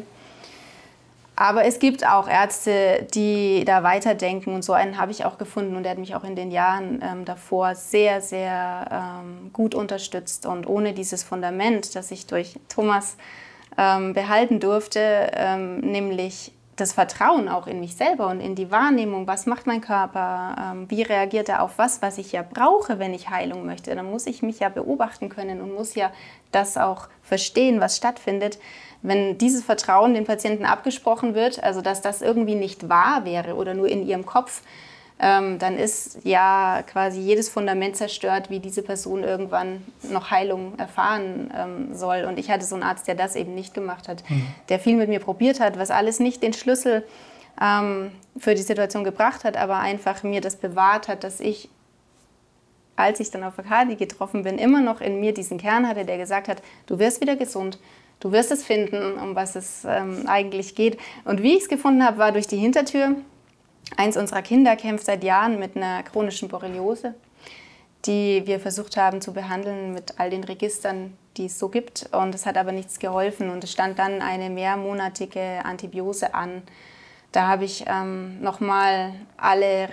Aber es gibt auch Ärzte, die da weiterdenken und so einen habe ich auch gefunden und der hat mich auch in den Jahren davor sehr, sehr gut unterstützt. Und ohne dieses Fundament, das ich durch Thomas behalten durfte, nämlich das Vertrauen auch in mich selber und in die Wahrnehmung, was macht mein Körper, wie reagiert er auf was ich ja brauche, wenn ich Heilung möchte, dann muss ich mich ja beobachten können und muss ja das auch verstehen, was stattfindet. Wenn dieses Vertrauen den Patienten abgesprochen wird, also dass das irgendwie nicht wahr wäre oder nur in ihrem Kopf, dann ist ja quasi jedes Fundament zerstört, wie diese Person irgendwann noch Heilung erfahren soll. Und ich hatte so einen Arzt, der das eben nicht gemacht hat, der viel mit mir probiert hat, was alles nicht den Schlüssel für die Situation gebracht hat, aber einfach mir das bewahrt hat, dass ich, als ich dann auf Arkadi getroffen bin, immer noch in mir diesen Kern hatte, der gesagt hat, du wirst wieder gesund. Du wirst es finden, um was es eigentlich geht. Und wie ich es gefunden habe, war durch die Hintertür. Eins unserer Kinder kämpft seit Jahren mit einer chronischen Borreliose, die wir versucht haben zu behandeln mit all den Registern, die es so gibt. Und es hat aber nichts geholfen. Und es stand dann eine mehrmonatige Antibiose an. Da habe ich nochmal alle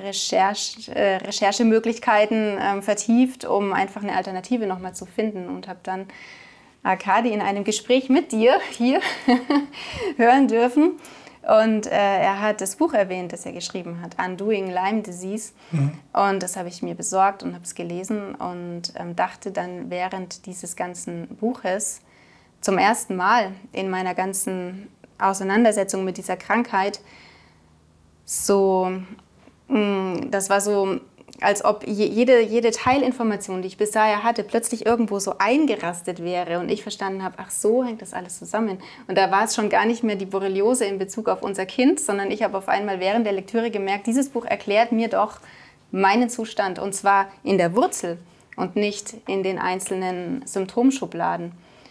Recherchemöglichkeiten vertieft, um einfach eine Alternative nochmal zu finden. Und habe dann Arkadi in einem Gespräch mit dir hier hören dürfen. Und er hat das Buch erwähnt, das er geschrieben hat, Undoing Lyme Disease. Und das habe ich mir besorgt und habe es gelesen und dachte dann während dieses ganzen Buches zum ersten Mal in meiner ganzen Auseinandersetzung mit dieser Krankheit das war so, als ob jede Teilinformation, die ich bis dahin hatte, plötzlich irgendwo so eingerastet wäre und ich verstanden habe, ach so hängt das alles zusammen. Und da war es schon gar nicht mehr die Borreliose in Bezug auf unser Kind, sondern ich habe auf einmal während der Lektüre gemerkt, dieses Buch erklärt mir doch meinen Zustand und zwar in der Wurzel und nicht in den einzelnen Symptomschubladen.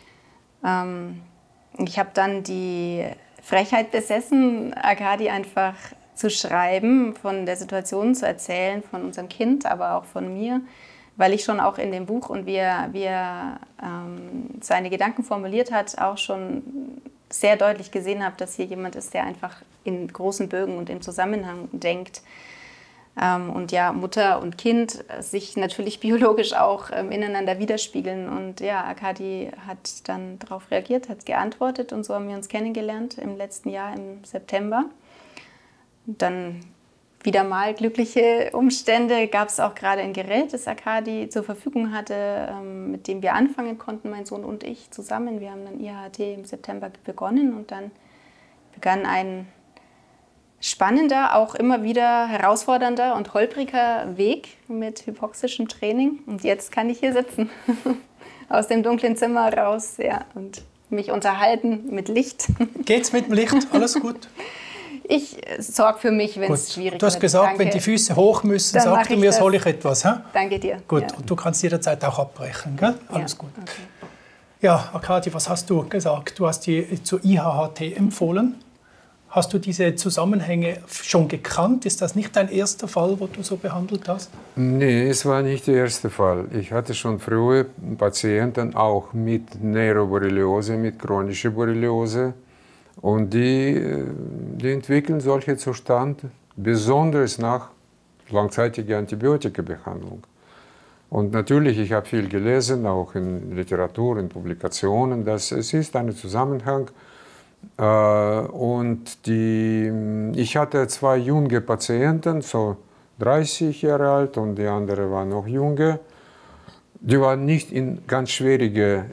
Ich habe dann die Frechheit besessen, Arkadi einfach zu schreiben, von der Situation zu erzählen, von unserem Kind, aber auch von mir, weil ich schon auch in dem Buch und wie er seine Gedanken formuliert hat, auch schon sehr deutlich gesehen habe, dass hier jemand ist, der einfach in großen Bögen und im Zusammenhang denkt. Und ja, Mutter und Kind sich natürlich biologisch auch ineinander widerspiegeln. Und ja, Arkadi hat dann darauf reagiert, hat geantwortet und so haben wir uns kennengelernt im letzten Jahr im September. Dann wieder mal glückliche Umstände, gab es auch gerade ein Gerät, das Arkadi zur Verfügung hatte, mit dem wir anfangen konnten, mein Sohn und ich zusammen. Wir haben dann IHT im September begonnen und dann begann ein spannender, auch immer wieder herausfordernder und holpriger Weg mit hypoxischem Training. Und jetzt kann ich hier sitzen, aus dem dunklen Zimmer raus, ja, und mich unterhalten mit Licht. Geht's mit dem Licht? Alles gut? Ich sorge für mich, wenn es schwierig wird. Du hast gesagt, danke. Wenn die Füße hoch müssen, sag du mir, soll ich etwas. He? Danke dir. Gut, ja. Und du kannst jederzeit auch abbrechen. Gell? Alles gut. Okay. Ja, Arkadi, was hast du gesagt? Du hast die zur IHT empfohlen. Hast du diese Zusammenhänge schon gekannt? Ist das nicht dein erster Fall, wo du so behandelt hast? Nee, es war nicht der erste Fall. Ich hatte schon früher Patienten auch mit Neuroborreliose, mit chronischer Borreliose. Und die entwickeln solche Zustände, besonders nach langzeitiger Antibiotikabehandlung. Und natürlich, ich habe viel gelesen, auch in Literatur, in Publikationen, dass es ist ein Zusammenhang. Und ich hatte 2 junge Patienten, so 30 Jahre alt, und die andere war noch jünger. Die waren nicht in ganz schwierigen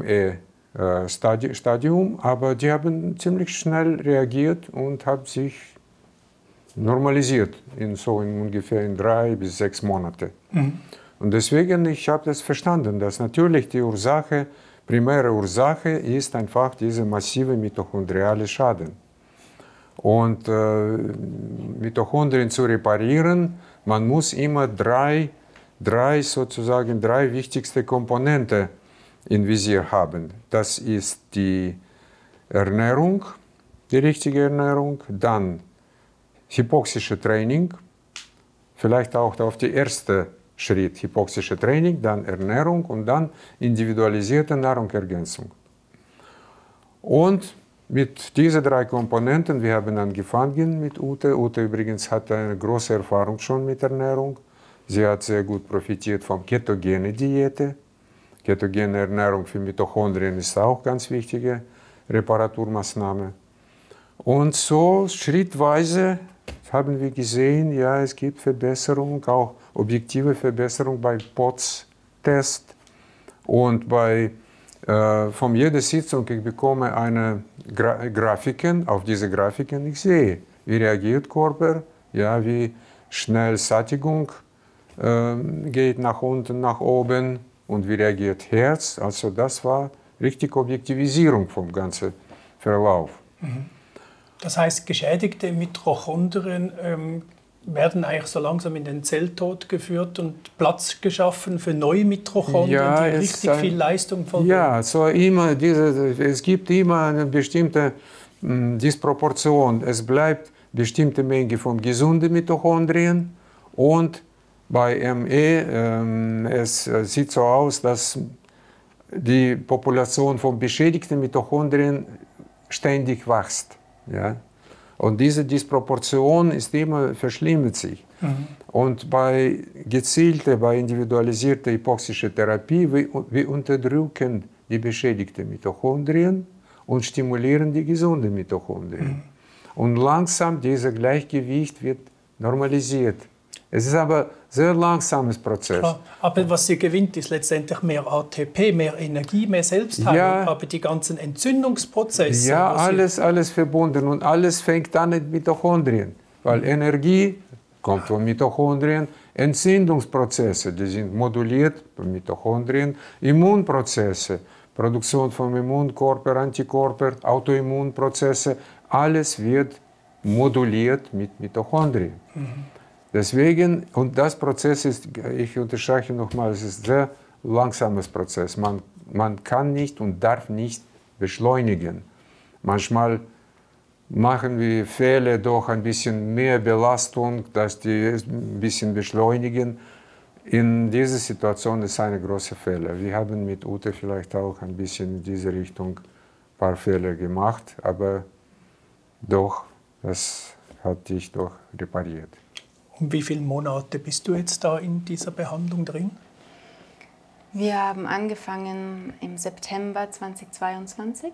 ME-Stadium, aber die haben ziemlich schnell reagiert und haben sich normalisiert, in ungefähr in 3 bis 6 Monate. Und deswegen, ich habe das verstanden, dass natürlich die primäre Ursache ist einfach dieser massive mitochondriale Schaden. Und Mitochondrien zu reparieren, man muss immer drei wichtigste Komponenten im Visier haben. Das ist die Ernährung, die richtige Ernährung, dann hypoxische Training, vielleicht auch auf die erste Schritt, hypoxische Training, dann Ernährung und dann individualisierte Nahrungsergänzung. Und mit diesen 3 Komponenten, wir haben angefangen mit Ute. Ute übrigens hat eine große Erfahrung schon mit Ernährung. Sie hat sehr gut profitiert von ketogenen Diäte. Ketogene Ernährung für Mitochondrien ist auch ganz wichtige Reparaturmaßnahme. Und so schrittweise haben wir gesehen, ja, es gibt Verbesserungen, auch objektive Verbesserungen bei POTS-Test. Und von jeder Sitzung ich bekomme eine Grafiken. Auf diese Grafiken ich sehe, wie reagiert Körper, ja, wie schnell Sättigung geht nach unten, nach oben und wie reagiert Herz. Also das war richtig Objektivisierung vom ganzen Verlauf. Das heißt, geschädigte Mitochondrien werden eigentlich so langsam in den Zelltod geführt und Platz geschaffen für neue Mitochondrien, ja, die richtig viel Leistung vollbringen. Ja, so immer es gibt immer eine bestimmte Disproportion. Es bleibt bestimmte Menge von gesunden Mitochondrien und bei ME es sieht so aus, dass die Population von beschädigten Mitochondrien ständig wächst. Ja? Und diese Disproportion ist immer verschlimmert sich. Und bei gezielter, bei individualisierter hypoxischer Therapie, wir unterdrücken die beschädigten Mitochondrien und stimulieren die gesunden Mitochondrien. Und langsam dieses Gleichgewicht wird normalisiert. Es ist aber ein sehr langsames Prozess. Klar, aber was sie gewinnt, ist letztendlich mehr ATP, mehr Energie, mehr Selbstheilung. Ja, aber die ganzen Entzündungsprozesse... Ja, alles verbunden und alles fängt an mit Mitochondrien. Weil Energie kommt von Mitochondrien, Entzündungsprozesse, die sind moduliert von Mitochondrien, Immunprozesse, Produktion von Immunkörper, Antikörper, Autoimmunprozesse, alles wird moduliert mit Mitochondrien. Deswegen, und das Prozess ist, ich unterstreiche nochmal, es ist ein sehr langsames Prozess. Man kann nicht und darf nicht beschleunigen. Manchmal machen wir Fehler durch ein bisschen mehr Belastung, dass die ein bisschen beschleunigen. In dieser Situation ist ein großer Fehler. Wir haben mit Ute vielleicht auch ein bisschen in diese Richtung ein paar Fehler gemacht, aber doch, das hat dich doch repariert. Um wie viele Monate bist du jetzt da in dieser Behandlung drin? Wir haben angefangen im September 2022.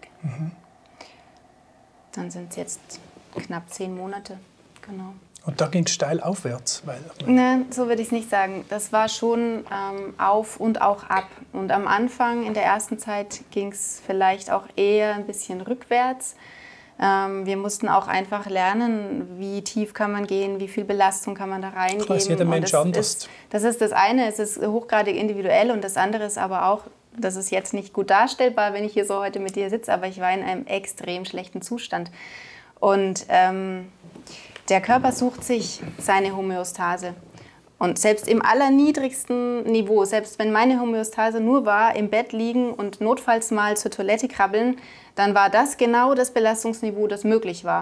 Dann sind es jetzt knapp 10 Monate. Genau. Und da ging es steil aufwärts? Nein, so würde ich es nicht sagen. Das war schon auf und auch ab. Und am Anfang, in der ersten Zeit, ging es vielleicht auch eher ein bisschen rückwärts. Wir mussten auch einfach lernen, wie tief kann man gehen, wie viel Belastung kann man da reingeben. Klar, ist jeder Mensch anders. Das ist das eine, es ist hochgradig individuell und das andere ist aber auch, das ist jetzt nicht gut darstellbar, wenn ich hier so heute mit dir sitze, aber ich war in einem extrem schlechten Zustand. Und der Körper sucht sich seine Homöostase. Und selbst im allerniedrigsten Niveau, selbst wenn meine Homöostase nur war, im Bett liegen und notfalls mal zur Toilette krabbeln, dann war das genau das Belastungsniveau, das möglich war.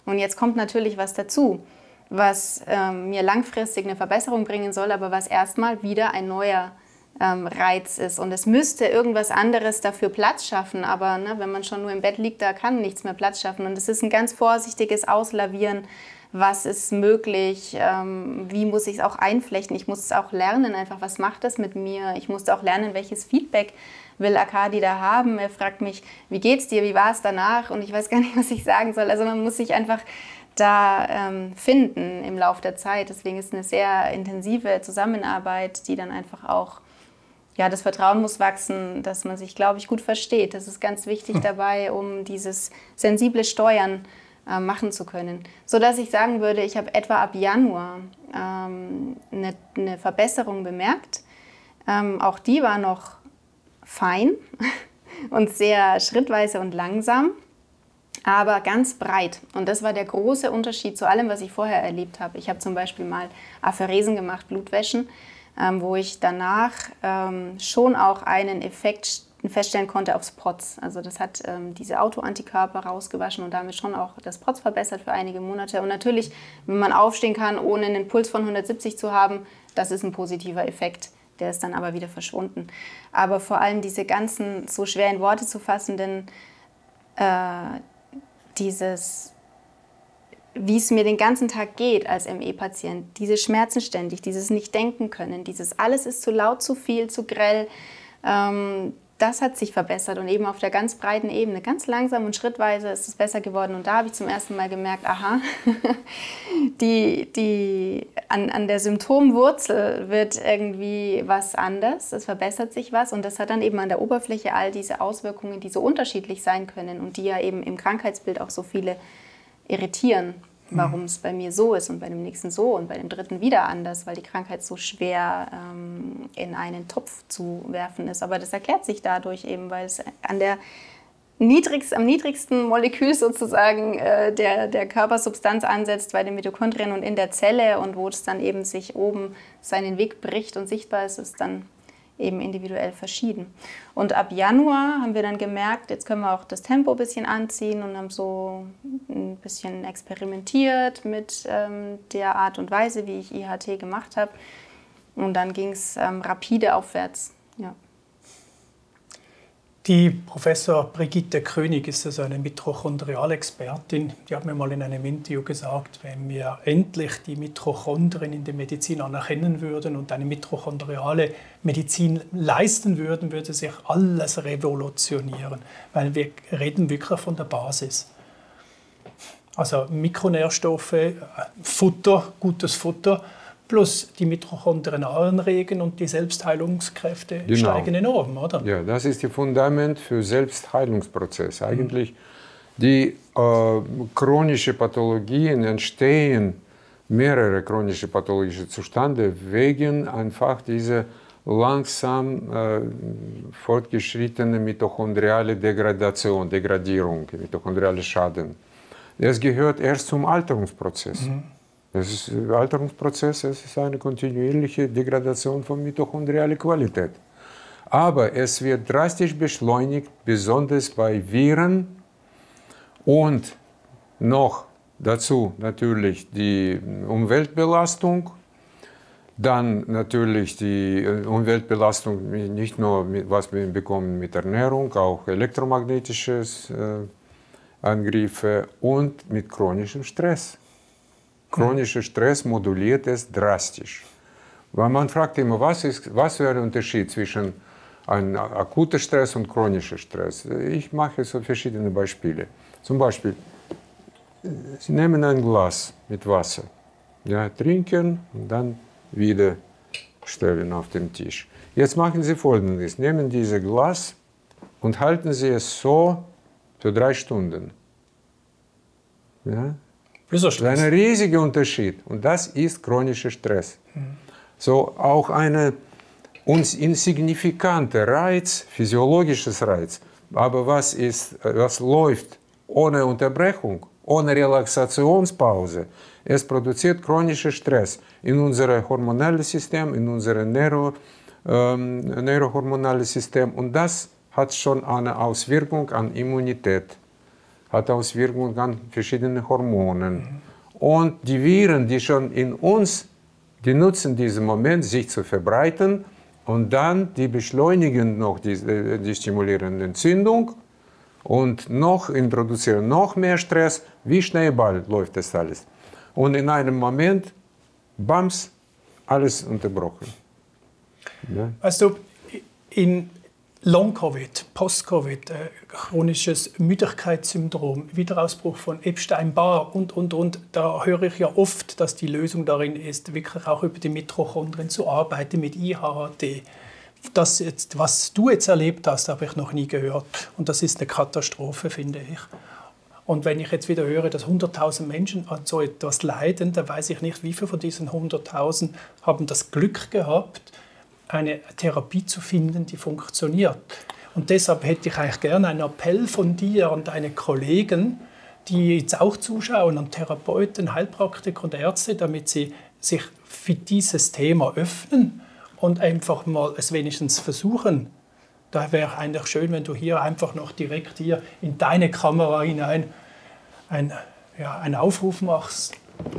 Und jetzt kommt natürlich was dazu, was mir langfristig eine Verbesserung bringen soll, aber was erstmal wieder ein neuer Reiz ist. Und es müsste irgendwas anderes dafür Platz schaffen, aber ne, wenn man schon nur im Bett liegt, da kann nichts mehr Platz schaffen. Und es ist ein ganz vorsichtiges Auslavieren, was ist möglich, wie muss ich es auch einflechten. Ich muss es auch lernen, einfach, was macht das mit mir. Ich musste auch lernen, welches Feedback will Arkadi da haben. Er fragt mich, wie geht's dir, wie war es danach? Und ich weiß gar nicht, was ich sagen soll. Also man muss sich einfach da finden im Laufe der Zeit. Deswegen ist es eine sehr intensive Zusammenarbeit, die dann einfach auch, ja, das Vertrauen muss wachsen, dass man sich, glaube ich, gut versteht. Das ist ganz wichtig dabei, um dieses sensible Steuern machen zu können. Sodass ich sagen würde, ich habe etwa ab Januar eine Verbesserung bemerkt. Auch die war noch fein und sehr schrittweise und langsam, aber ganz breit. Und das war der große Unterschied zu allem, was ich vorher erlebt habe. Ich habe zum Beispiel mal Apheresen gemacht, Blutwäschen, wo ich danach schon auch einen Effekt feststellen konnte aufs POTS. Also das hat diese Autoantikörper rausgewaschen und damit schon auch das POTS verbessert für einige Monate. Und natürlich, wenn man aufstehen kann, ohne einen Puls von 170 zu haben, das ist ein positiver Effekt. Der ist dann aber wieder verschwunden. Aber vor allem diese ganzen so schwer in Worte zu fassenden, wie es mir den ganzen Tag geht als ME-Patient, diese Schmerzen ständig, dieses Nicht-Denken-Können, dieses alles ist zu laut, zu viel, zu grell, das hat sich verbessert und eben auf der ganz breiten Ebene. Ganz langsam und schrittweise ist es besser geworden. Und da habe ich zum ersten Mal gemerkt, aha, an der Symptomwurzel wird irgendwie was anders. Es verbessert sich was und das hat dann eben an der Oberfläche all diese Auswirkungen, die so unterschiedlich sein können und die ja eben im Krankheitsbild auch so viele irritieren. Warum es bei mir so ist und bei dem nächsten so und bei dem dritten wieder anders, weil die Krankheit so schwer in einen Topf zu werfen ist. Aber das erklärt sich dadurch eben, weil es am niedrigsten Molekül sozusagen der Körpersubstanz ansetzt bei den Mitochondrien und in der Zelle und wo es dann eben sich oben seinen Weg bricht und sichtbar ist, ist dann eben individuell verschieden. Und ab Januar haben wir dann gemerkt, jetzt können wir auch das Tempo ein bisschen anziehen und haben so ein bisschen experimentiert mit der Art und Weise, wie ich IHT gemacht habe. Und dann ging es rapide aufwärts. Ja. Die Professor Brigitte König ist also eine Mitochondrialexpertin. Die hat mir mal in einem Interview gesagt, wenn wir endlich die Mitochondrien in der Medizin anerkennen würden und eine mitochondriale Medizin leisten würden, würde sich alles revolutionieren. Weil wir reden wirklich von der Basis. Also Mikronährstoffe, Futter, gutes Futter, plus die Mitochondrien anregen und die Selbstheilungskräfte steigen enorm, oder? Ja, das ist das Fundament für Selbstheilungsprozess. Eigentlich die chronische Pathologien entstehen, mehrere chronische pathologische Zustände wegen einfach dieser langsam fortgeschrittene mitochondriale Degradierung, mitochondriale Schaden. Es gehört erst zum Alterungsprozess. Das ist Alterungsprozess, es ist eine kontinuierliche Degradation von mitochondrialer Qualität. Aber es wird drastisch beschleunigt, besonders bei Viren und noch dazu natürlich die Umweltbelastung. Dann natürlich die Umweltbelastung, nicht nur was wir bekommen mit Ernährung, auch elektromagnetische Angriffe und mit chronischem Stress. Chronischer Stress moduliert es drastisch. Weil man fragt immer, was wäre der Unterschied zwischen einem akuten Stress und chronischem Stress? Ich mache so verschiedene Beispiele. Zum Beispiel, Sie nehmen ein Glas mit Wasser, ja, trinken und dann wieder stellen auf den Tisch. Jetzt machen Sie Folgendes, nehmen dieses Glas und halten Sie es so für 3 Stunden. Ja? Das ist ein riesiger Unterschied und das ist chronischer Stress. So auch ein insignifikanter Reiz, physiologisches Reiz, aber was läuft ohne Unterbrechung, ohne Relaxationspause, es produziert chronischen Stress in unserem hormonellen System, in unserem neurohormonellen System und das hat schon eine Auswirkung an Immunität. hat Auswirkungen an verschiedene Hormone. Und die Viren, die schon in uns, die nutzen diesen Moment, sich zu verbreiten und dann die beschleunigen noch die stimulierende Entzündung und noch introduzieren noch mehr Stress. Wie Schneeball läuft das alles. Und in einem Moment, bams, alles unterbrochen. Ja. Also in Long-Covid, Post-Covid, chronisches Müdigkeitssyndrom, Wiederausbruch von Epstein-Barr und. Da höre ich ja oft, dass die Lösung darin ist, wirklich auch über die Mitochondrien zu arbeiten mit IHRT. Das jetzt, was du jetzt erlebt hast, habe ich noch nie gehört. Und das ist eine Katastrophe, finde ich. Und wenn ich jetzt wieder höre, dass 100.000 Menschen an so etwas leiden, dann weiß ich nicht, wie viele von diesen 100.000 haben das Glück gehabt, eine Therapie zu finden, die funktioniert. Und deshalb hätte ich eigentlich gerne einen Appell von dir an deine Kollegen, die jetzt auch zuschauen, an Therapeuten, Heilpraktiker und Ärzte, damit sie sich für dieses Thema öffnen und einfach mal es wenigstens versuchen. Da wäre eigentlich schön, wenn du hier einfach noch direkt hier in deine Kamera hinein einen Aufruf machst.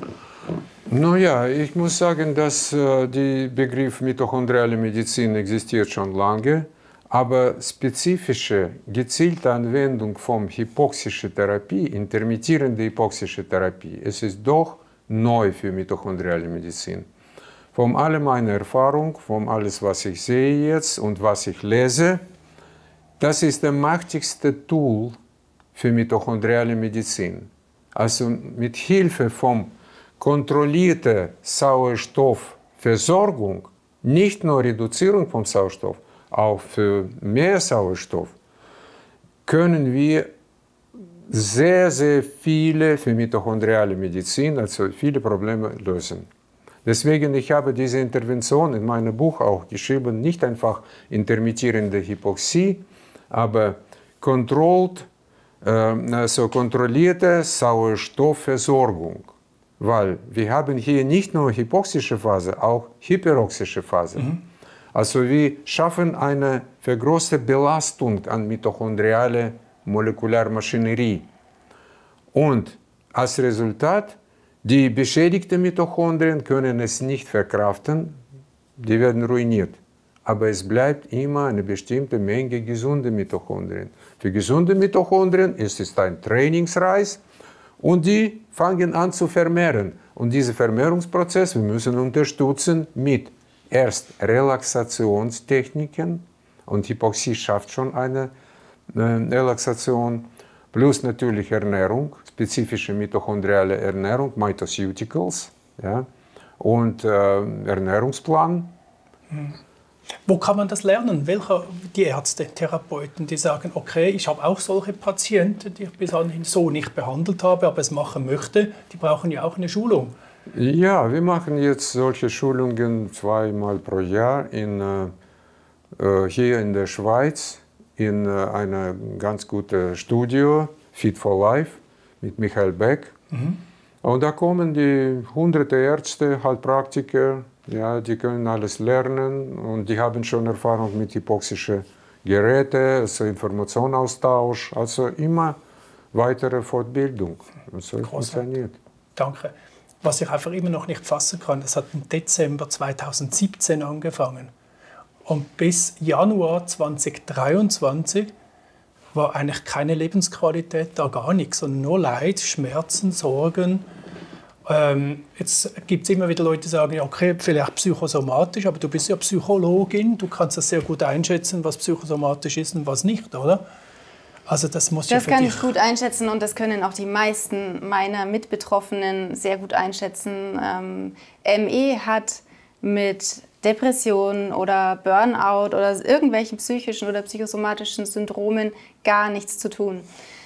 Naja, ich muss sagen, dass der Begriff mitochondriale Medizin existiert schon lange, aber spezifische, gezielte Anwendung von hypoxischer Therapie, intermittierende hypoxische Therapie, es ist doch neu für mitochondriale Medizin. Von all meiner Erfahrung, von alles, was ich sehe jetzt und was ich lese, das ist das mächtigste Tool für mitochondriale Medizin. Also mit Hilfe von kontrollierter Sauerstoffversorgung, nicht nur Reduzierung vom Sauerstoff, auch für mehr Sauerstoff, können wir sehr, sehr viele für mitochondriale Medizin, also viele Probleme lösen. Deswegen, ich habe diese Intervention in meinem Buch auch geschrieben, nicht einfach intermittierende Hypoxie, aber kontrollierte Sauerstoffversorgung. Weil wir haben hier nicht nur hypoxische Phase, auch hyperoxische Phase. Also wir schaffen eine vergrößerte Belastung an mitochondriale Molekularmaschinerie. Und als Resultat, die beschädigten Mitochondrien können es nicht verkraften, die werden ruiniert. Aber es bleibt immer eine bestimmte Menge gesunde Mitochondrien. Für gesunde Mitochondrien ist es ein Trainingsreiz und die fangen an zu vermehren. Und diesen Vermehrungsprozess, wir müssen unterstützen mit erst Relaxationstechniken, und Hypoxie schafft schon eine Relaxation, plus natürlich Ernährung, spezifische mitochondriale Ernährung, Mitoceuticals, ja, und Ernährungsplan. Wo kann man das lernen? Die Ärzte, Therapeuten, die sagen, okay, ich habe auch solche Patienten, die ich bis anhin so nicht behandelt habe, aber es machen möchte, die brauchen ja auch eine Schulung. Ja, wir machen jetzt solche Schulungen 2-mal pro Jahr hier in der Schweiz, in einer ganz guten Studio, Fit for Life, mit Michael Beck. Und da kommen die hunderte Ärzte, Heilpraktiker, ja, die können alles lernen und die haben schon Erfahrung mit hypoxischen Geräten, also Informationsaustausch, also immer weitere Fortbildung. Und so funktioniert. Danke. Was ich einfach immer noch nicht fassen kann, das hat im Dezember 2017 angefangen. Und bis Januar 2023 war eigentlich keine Lebensqualität da, gar nichts, sondern nur Leid, Schmerzen, Sorgen. Jetzt gibt es immer wieder Leute, die sagen, okay, vielleicht psychosomatisch, aber du bist ja Psychologin, du kannst das sehr gut einschätzen, was psychosomatisch ist und was nicht, oder? Also das muss ja für dich... Das kann ich gut einschätzen und das können auch die meisten meiner Mitbetroffenen sehr gut einschätzen. ME hat mit Depressionen oder Burnout oder irgendwelchen psychischen oder psychosomatischen Syndromen gar nichts zu tun.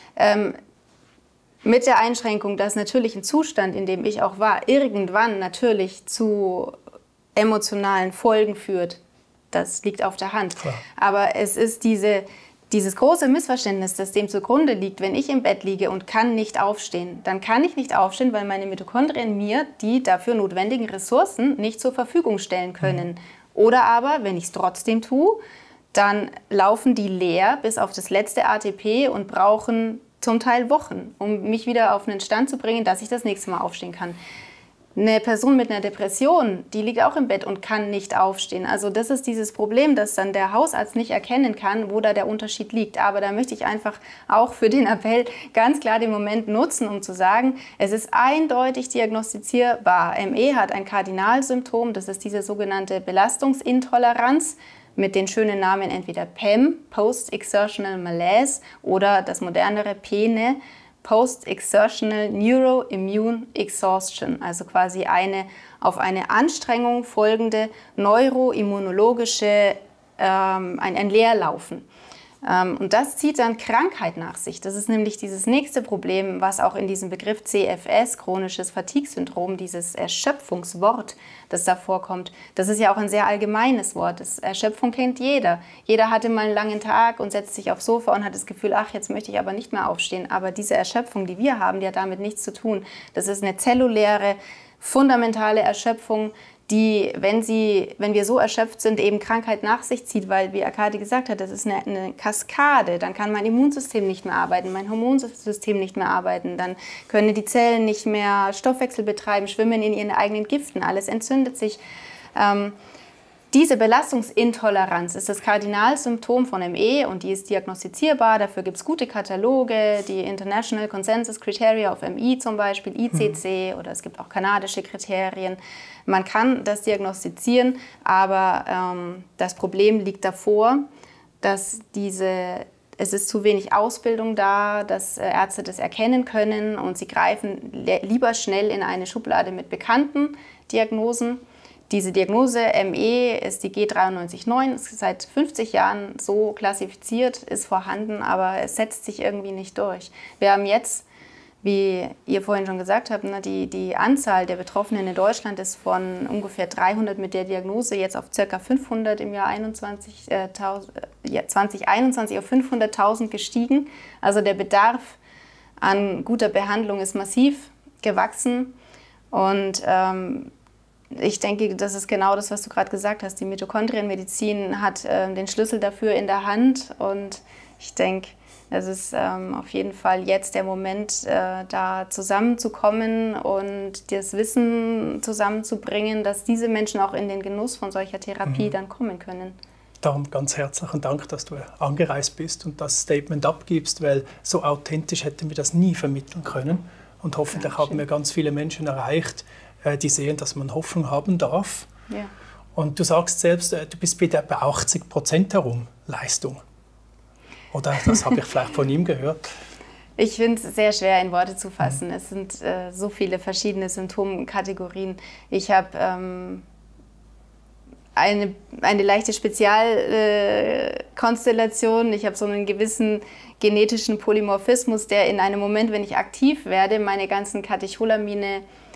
Mit der Einschränkung, dass natürlich ein Zustand, in dem ich auch war, irgendwann natürlich zu emotionalen Folgen führt. Das liegt auf der Hand. Klar. Aber es ist dieses große Missverständnis, das dem zugrunde liegt, wenn ich im Bett liege und kann nicht aufstehen, dann kann ich nicht aufstehen, weil meine Mitochondrien mir die dafür notwendigen Ressourcen nicht zur Verfügung stellen können. Oder aber, wenn ich es trotzdem tue, dann laufen die leer bis auf das letzte ATP und brauchen zum Teil Wochen, um mich wieder auf einen Stand zu bringen, dass ich das nächste Mal aufstehen kann. Eine Person mit einer Depression, die liegt auch im Bett und kann nicht aufstehen. Also das ist dieses Problem, dass dann der Hausarzt nicht erkennen kann, wo da der Unterschied liegt. Aber da möchte ich einfach auch für den Appell ganz klar den Moment nutzen, um zu sagen, es ist eindeutig diagnostizierbar. ME hat ein Kardinalsymptom, das ist diese sogenannte Belastungsintoleranz mit den schönen Namen entweder PEM, Post-Exertional Malaise, oder das modernere PENE, Post-Exertional Neuroimmune Exhaustion, also quasi auf eine Anstrengung folgende neuroimmunologische, ein Leerlaufen. Und das zieht dann Krankheit nach sich. Das ist nämlich dieses nächste Problem, was auch in diesem Begriff CFS, chronisches Fatigue-Syndrom, dieses Erschöpfungswort, das da vorkommt, das ist ja auch ein sehr allgemeines Wort. Erschöpfung kennt jeder. Jeder hatte mal einen langen Tag und setzt sich aufs Sofa und hat das Gefühl, ach, jetzt möchte ich aber nicht mehr aufstehen. Aber diese Erschöpfung, die wir haben, die hat damit nichts zu tun. Das ist eine zelluläre, fundamentale Erschöpfung, die, wenn wir so erschöpft sind, eben Krankheit nach sich zieht, weil, wie Arkadi gesagt hat, das ist eine Kaskade. Dann kann mein Immunsystem nicht mehr arbeiten, mein Hormonsystem nicht mehr arbeiten, dann können die Zellen nicht mehr Stoffwechsel betreiben, schwimmen in ihren eigenen Giften, alles entzündet sich. Diese Belastungsintoleranz ist das Kardinalsymptom von ME und die ist diagnostizierbar. Dafür gibt es gute Kataloge, die International Consensus Criteria of ME zum Beispiel, ICC, oder es gibt auch kanadische Kriterien. Man kann das diagnostizieren, aber das Problem liegt davor, dass es ist zu wenig Ausbildung da, dass Ärzte das erkennen können und sie greifen lieber schnell in eine Schublade mit bekannten Diagnosen. Diese Diagnose ME ist die G93.9, ist seit 50 Jahren so klassifiziert, ist vorhanden, aber es setzt sich irgendwie nicht durch. Wir haben jetzt, wie ihr vorhin schon gesagt habt, die Anzahl der Betroffenen in Deutschland ist von ungefähr 300 mit der Diagnose jetzt auf ca. 500 im Jahr 2021 auf 500.000 gestiegen. Also der Bedarf an guter Behandlung ist massiv gewachsen und ich denke, das ist genau das, was du gerade gesagt hast. Die Mitochondrienmedizin hat den Schlüssel dafür in der Hand und ich denke, es ist auf jeden Fall jetzt der Moment, da zusammenzukommen und das Wissen zusammenzubringen, dass diese Menschen auch in den Genuss von solcher Therapie dann kommen können. Darum ganz herzlichen Dank, dass du angereist bist und das Statement abgibst, weil so authentisch hätten wir das nie vermitteln können. Und hoffentlich haben wir ganz viele Menschen erreicht, die sehen, dass man Hoffnung haben darf. Ja. Und du sagst selbst, du bist bei 80% herum Leistung. Oder das habe ich vielleicht von ihm gehört. Ich finde es sehr schwer in Worte zu fassen. Es sind so viele verschiedene Symptomkategorien. Ich habe eine leichte Spezialkonstellation. Ich habe so einen gewissen genetischen Polymorphismus, der in einem Moment, wenn ich aktiv werde, meine ganzen Katecholamine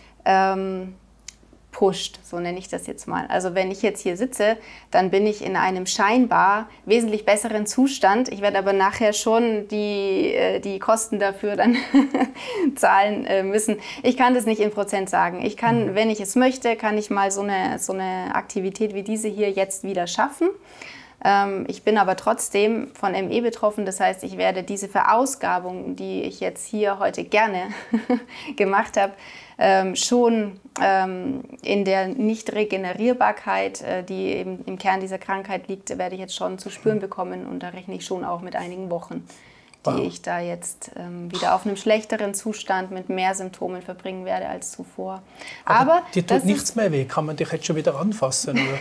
pusht, so nenne ich das jetzt mal. Also wenn ich jetzt hier sitze, dann bin ich in einem scheinbar wesentlich besseren Zustand. Ich werde aber nachher schon die Kosten dafür dann zahlen müssen. Ich kann das nicht in Prozent sagen. Ich kann, wenn ich es möchte, kann ich mal so eine Aktivität wie diese hier jetzt wieder schaffen. Ich bin aber trotzdem von ME betroffen, das heißt, ich werde diese Verausgabung, die ich jetzt hier heute gerne gemacht habe, schon in der Nicht-Regenerierbarkeit, die eben im Kern dieser Krankheit liegt, werde ich jetzt schon zu spüren bekommen und da rechne ich schon auch mit einigen Wochen, die ich da jetzt wieder auf einem schlechteren Zustand mit mehr Symptomen verbringen werde als zuvor. Aber dir tut nichts mehr weh, kann man dich jetzt schon wieder anfassen? Oder?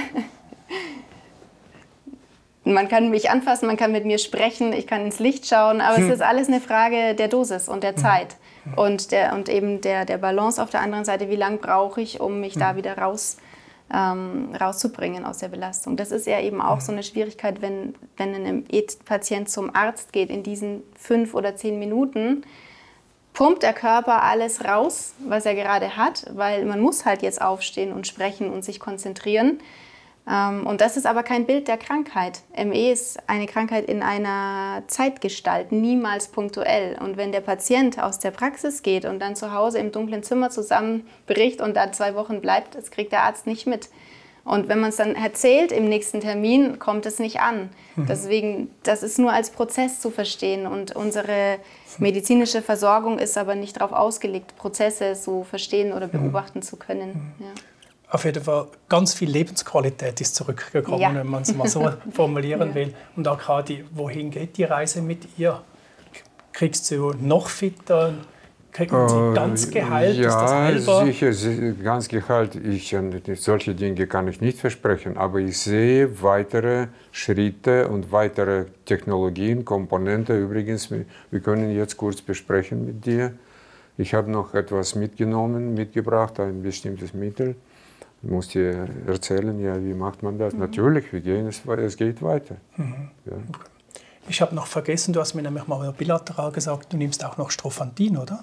Man kann mich anfassen, man kann mit mir sprechen, ich kann ins Licht schauen, aber es ist alles eine Frage der Dosis und der Zeit und eben der Balance auf der anderen Seite, wie lange brauche ich, um mich da wieder rauszubringen aus der Belastung. Das ist ja eben auch so eine Schwierigkeit, wenn ein Patient zum Arzt geht, in diesen 5 oder 10 Minuten pumpt der Körper alles raus, was er gerade hat, weil man muss halt jetzt aufstehen und sprechen und sich konzentrieren. Und das ist aber kein Bild der Krankheit. ME ist eine Krankheit in einer Zeitgestalt, niemals punktuell. Und wenn der Patient aus der Praxis geht und dann zu Hause im dunklen Zimmer zusammenbricht und da 2 Wochen bleibt, das kriegt der Arzt nicht mit. Und wenn man es dann erzählt im nächsten Termin, kommt es nicht an. Deswegen, das ist nur als Prozess zu verstehen. Und unsere medizinische Versorgung ist aber nicht darauf ausgelegt, Prozesse so verstehen oder beobachten zu können. Ja. Auf jeden Fall, ganz viel Lebensqualität ist zurückgekommen, wenn man es mal so formulieren will. Und Arkadi, wohin geht die Reise mit ihr? Kriegst du noch fitter? Kriegen Sie ganz geheilt? Ja, ist das heilbar? Sicher, ganz geheilt. Solche Dinge kann ich nicht versprechen, aber ich sehe weitere Schritte und weitere Technologien, Komponenten. Übrigens, wir können jetzt kurz besprechen mit dir. Ich habe noch etwas mitgebracht, ein bestimmtes Mittel. Ich muss dir erzählen, ja, wie macht man das? Natürlich, es geht weiter. Ja. Ich habe noch vergessen, du hast mir nämlich mal bilateral gesagt, du nimmst auch noch Strophantin, oder?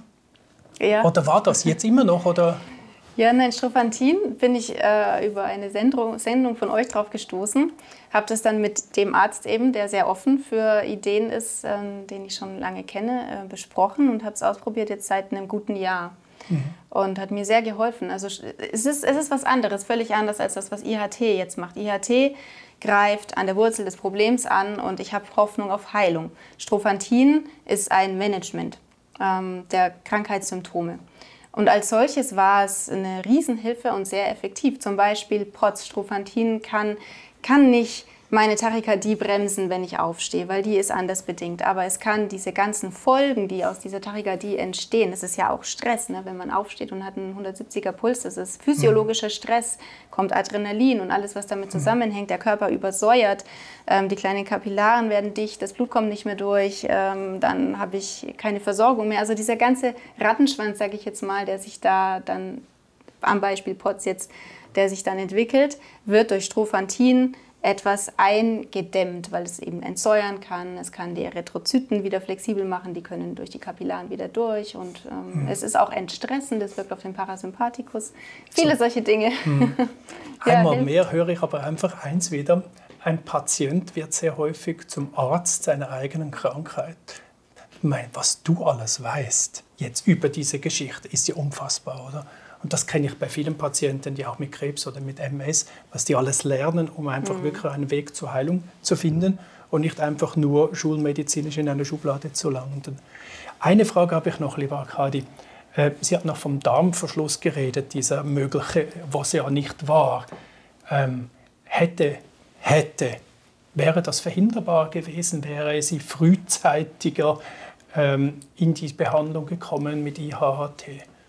Ja. Oder war das jetzt immer noch? Oder? Ja, nein, Strophantin bin ich über eine Sendung von euch drauf gestoßen. Habe das dann mit dem Arzt eben, der sehr offen für Ideen ist, den ich schon lange kenne, besprochen und habe es ausprobiert jetzt seit einem guten Jahr. Und hat mir sehr geholfen. Also es ist was anderes, völlig anders als das, was IHT jetzt macht. IHT greift an der Wurzel des Problems an und ich habe Hoffnung auf Heilung. Strophantin ist ein Management der Krankheitssymptome. Und als solches war es eine Riesenhilfe und sehr effektiv. Zum Beispiel POTS, Strophantin kann nicht meine Tachykardie bremsen, wenn ich aufstehe, weil die ist anders bedingt. Aber es kann diese ganzen Folgen, die aus dieser Tachykardie entstehen, das ist ja auch Stress, ne? Wenn man aufsteht und hat einen 170er Puls, das ist physiologischer Stress, kommt Adrenalin und alles, was damit zusammenhängt, der Körper übersäuert, die kleinen Kapillaren werden dicht, das Blut kommt nicht mehr durch, dann habe ich keine Versorgung mehr. Also dieser ganze Rattenschwanz, sage ich jetzt mal, der sich da dann, am Beispiel POTS jetzt, der sich dann entwickelt, wird durch Strophantin etwas eingedämmt, weil es eben entsäuern kann. Es kann die Erythrozyten wieder flexibel machen, die können durch die Kapillaren wieder durch. Und es ist auch entstressend, das wirkt auf den Parasympathikus. Viele solche Dinge. Einmal mehr höre ich aber einfach eins wieder. Ein Patient wird sehr häufig zum Arzt seiner eigenen Krankheit. Ich meine, was du alles weißt jetzt über diese Geschichte, ist ja unfassbar, oder? Und das kenne ich bei vielen Patienten, die auch mit Krebs oder mit MS, was die alles lernen, um einfach wirklich einen Weg zur Heilung zu finden und nicht einfach nur schulmedizinisch in eine Schublade zu landen. Eine Frage habe ich noch, lieber Arkadi. Sie haben noch vom Darmverschluss geredet, dieser mögliche, was ja nicht war. Wäre das verhinderbar gewesen, wäre sie frühzeitiger in die Behandlung gekommen mit IHT?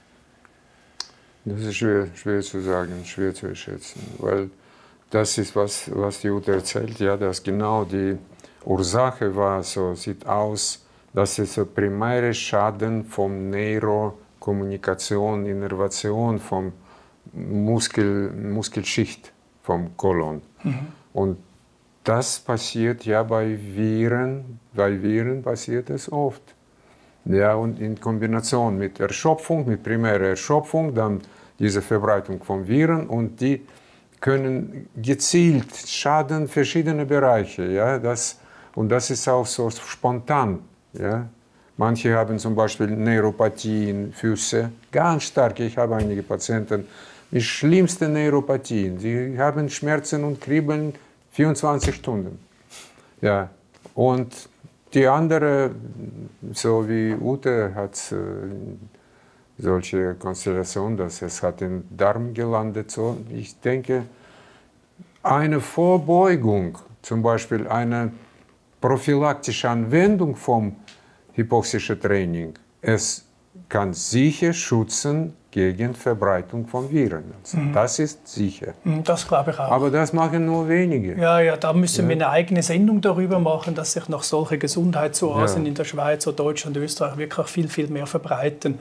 Das ist schwer zu sagen, schwer zu schätzen, weil das ist, was die Ute erzählt, ja, dass genau die Ursache war, so sieht aus, dass es so primäre Schaden von Neurokommunikation, Innervation, vom Muskelschicht, vom Kolon. Und das passiert ja bei Viren passiert es oft. Ja, und in Kombination mit Erschöpfung, mit primärer Erschöpfung, dann diese Verbreitung von Viren und die können gezielt schaden verschiedene Bereiche. Ja, und das ist auch so spontan. Ja. Manche haben zum Beispiel Neuropathien, Füße, ganz stark. Ich habe einige Patienten mit schlimmsten Neuropathien. Sie haben Schmerzen und Kribbeln 24 Stunden. Ja, und die andere, so wie Ute, hat solche Konstellation, dass es hat im Darm gelandet. So, ich denke, eine Vorbeugung, zum Beispiel eine prophylaktische Anwendung vom hypoxischen Training, es kann sicher schützen gegen Verbreitung von Viren. Also das ist sicher. Das glaube ich auch. Aber das machen nur wenige. Ja, da müssen wir eine eigene Sendung darüber machen, dass sich noch solche Gesundheitsoasen in der Schweiz oder Deutschland, Österreich wirklich viel, viel mehr verbreiten.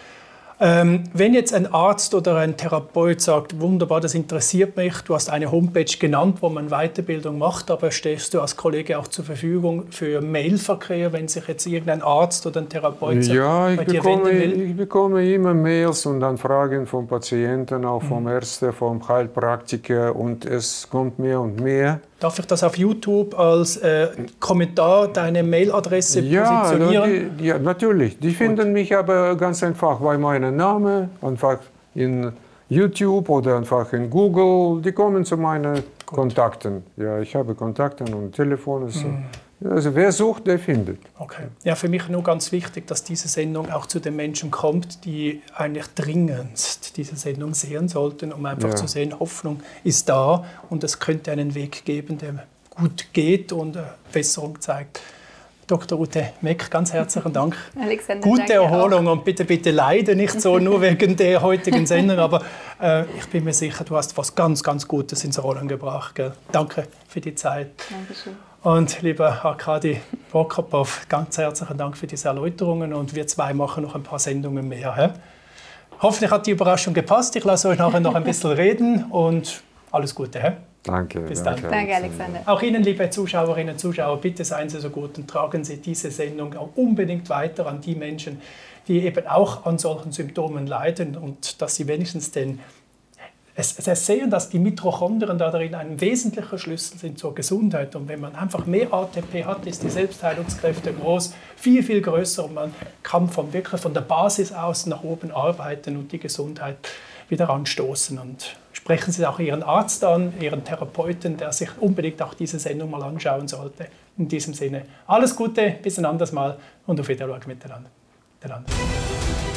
Wenn jetzt ein Arzt oder ein Therapeut sagt, wunderbar, das interessiert mich, du hast eine Homepage genannt, wo man Weiterbildung macht, aber stehst du als Kollege auch zur Verfügung für Mailverkehr, wenn sich jetzt irgendein Arzt oder ein Therapeut bei dir wenden will? Ich bekomme immer Mails und Anfragen von Patienten, auch vom Ärzten, vom Heilpraktiker und es kommt mehr und mehr. Darf ich das auf YouTube als Kommentar, deine Mailadresse positionieren? Ja, natürlich. Die finden mich aber ganz einfach bei meinem Namen, einfach in YouTube oder einfach in Google, die kommen zu meinen Kontakten. Ja, ich habe Kontakte und Telefone. So. Also wer sucht, der findet. Okay. Ja, für mich nur ganz wichtig, dass diese Sendung auch zu den Menschen kommt, die eigentlich dringendst diese Sendung sehen sollten, um einfach zu sehen, Hoffnung ist da und es könnte einen Weg geben, der gut geht und Besserung zeigt. Dr. Ute Meck, ganz herzlichen Dank. Alexander, gute Erholung und bitte leide nicht so nur wegen der heutigen Sendung, aber ich bin mir sicher, du hast was ganz Gutes ins Rollen gebracht. Gell? Danke für die Zeit. Dankeschön. Und lieber Arkadi Prokopov, ganz herzlichen Dank für diese Erläuterungen und wir zwei machen noch ein paar Sendungen mehr. He? Hoffentlich hat die Überraschung gepasst. Ich lasse euch nachher noch ein bisschen reden und alles Gute. He? Danke. Bis dann. Danke, Alexander. Auch Ihnen, liebe Zuschauerinnen und Zuschauer, bitte seien Sie so gut und tragen Sie diese Sendung auch unbedingt weiter an die Menschen, die eben auch an solchen Symptomen leiden und dass sie wenigstens es sehen, dass die Mitochondrien da darin ein wesentlicher Schlüssel sind zur Gesundheit. Und wenn man einfach mehr ATP hat, ist die Selbstheilungskräfte groß, viel größer und man kann wirklich von der Basis aus nach oben arbeiten und die Gesundheit wieder anstoßen. Und sprechen Sie auch Ihren Arzt an, Ihren Therapeuten, der sich unbedingt auch diese Sendung mal anschauen sollte. In diesem Sinne, alles Gute, bis ein anderes Mal und auf Wiedersehen miteinander.